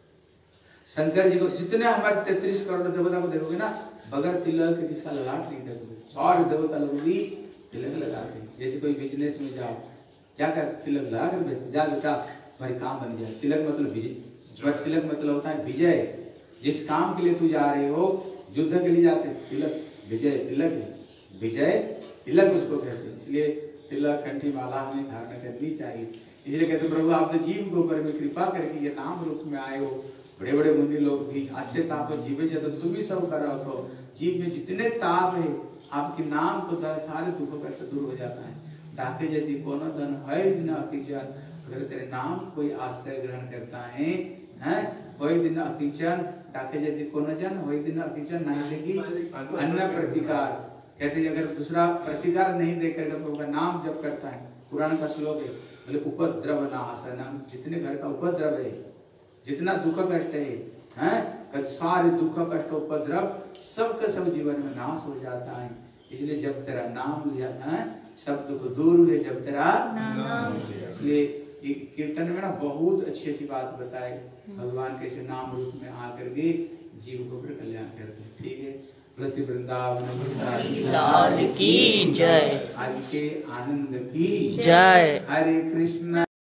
शंकर जी को जितने हमारे तैतीस करोड़ देवता को देखोगे ना, बगैर तिलक के जिसका ललाट नहीं देखोगे। सारे देवता लोग भी तिलक लगाते हैं। जैसे कोई बिजनेस में जाओ, क्या कर तिलक लगा कर बेचते, जा बेटा हमारे काम बन जाए। तिलक मतलब विजय, तिलक मतलब होता है विजय। जिस काम के लिए तू जा रहे हो, युद्ध के लिए जाते हैं, तिलक विजय, तिलक विजय तिलक उसको कहते हैं। इसलिए तिलक कंठी माला हमें धारण करनी चाहिए। इसलिए कहते प्रभु आपने जीव के ऊपर में कृपा करके ये नाम रूप में आए हो। बड़े बड़े मुनि लोग भी अच्छे ताप जीवे जाते, तुम भी सब कर रहे हो। जीव में जितने ताप है आपके नाम को दर सारे दुखों कष्ट दूर हो जाता है। डाके यदि कोनो धन है दिन अतिचन, अगर तेरे नाम कोई आश्रय ग्रहण करता है, हैं वही दिन अतिचन, डाके यदि कोनो जन वही दिन अतिचन नहीं देगी अन्य प्रतिकार। कहते अगर दूसरा प्रतिकार नहीं देकर उनका नाम जब करता है, पुराण का श्लोक है, बोले उपद्रव नाशनम, जितने घर का उपद्रव है, जितना दुख कष्ट है, हैं सारे दुख कष्ट उपद्रव सबका सब जीवन में नाश हो जाता है। इसलिए जब तेरा नाम लिया है सब दुख दूर हुए, जब तेरा नाम। इसलिए कीर्तन में ना बहुत अच्छी अच्छी बात बताए, भगवान कैसे नाम रूप में आकर के जीव को कल्याण करते हैं। ठीक है, तुलसी वृंदावन लाल की जय, आज के आनंद की जय। हरे कृष्णा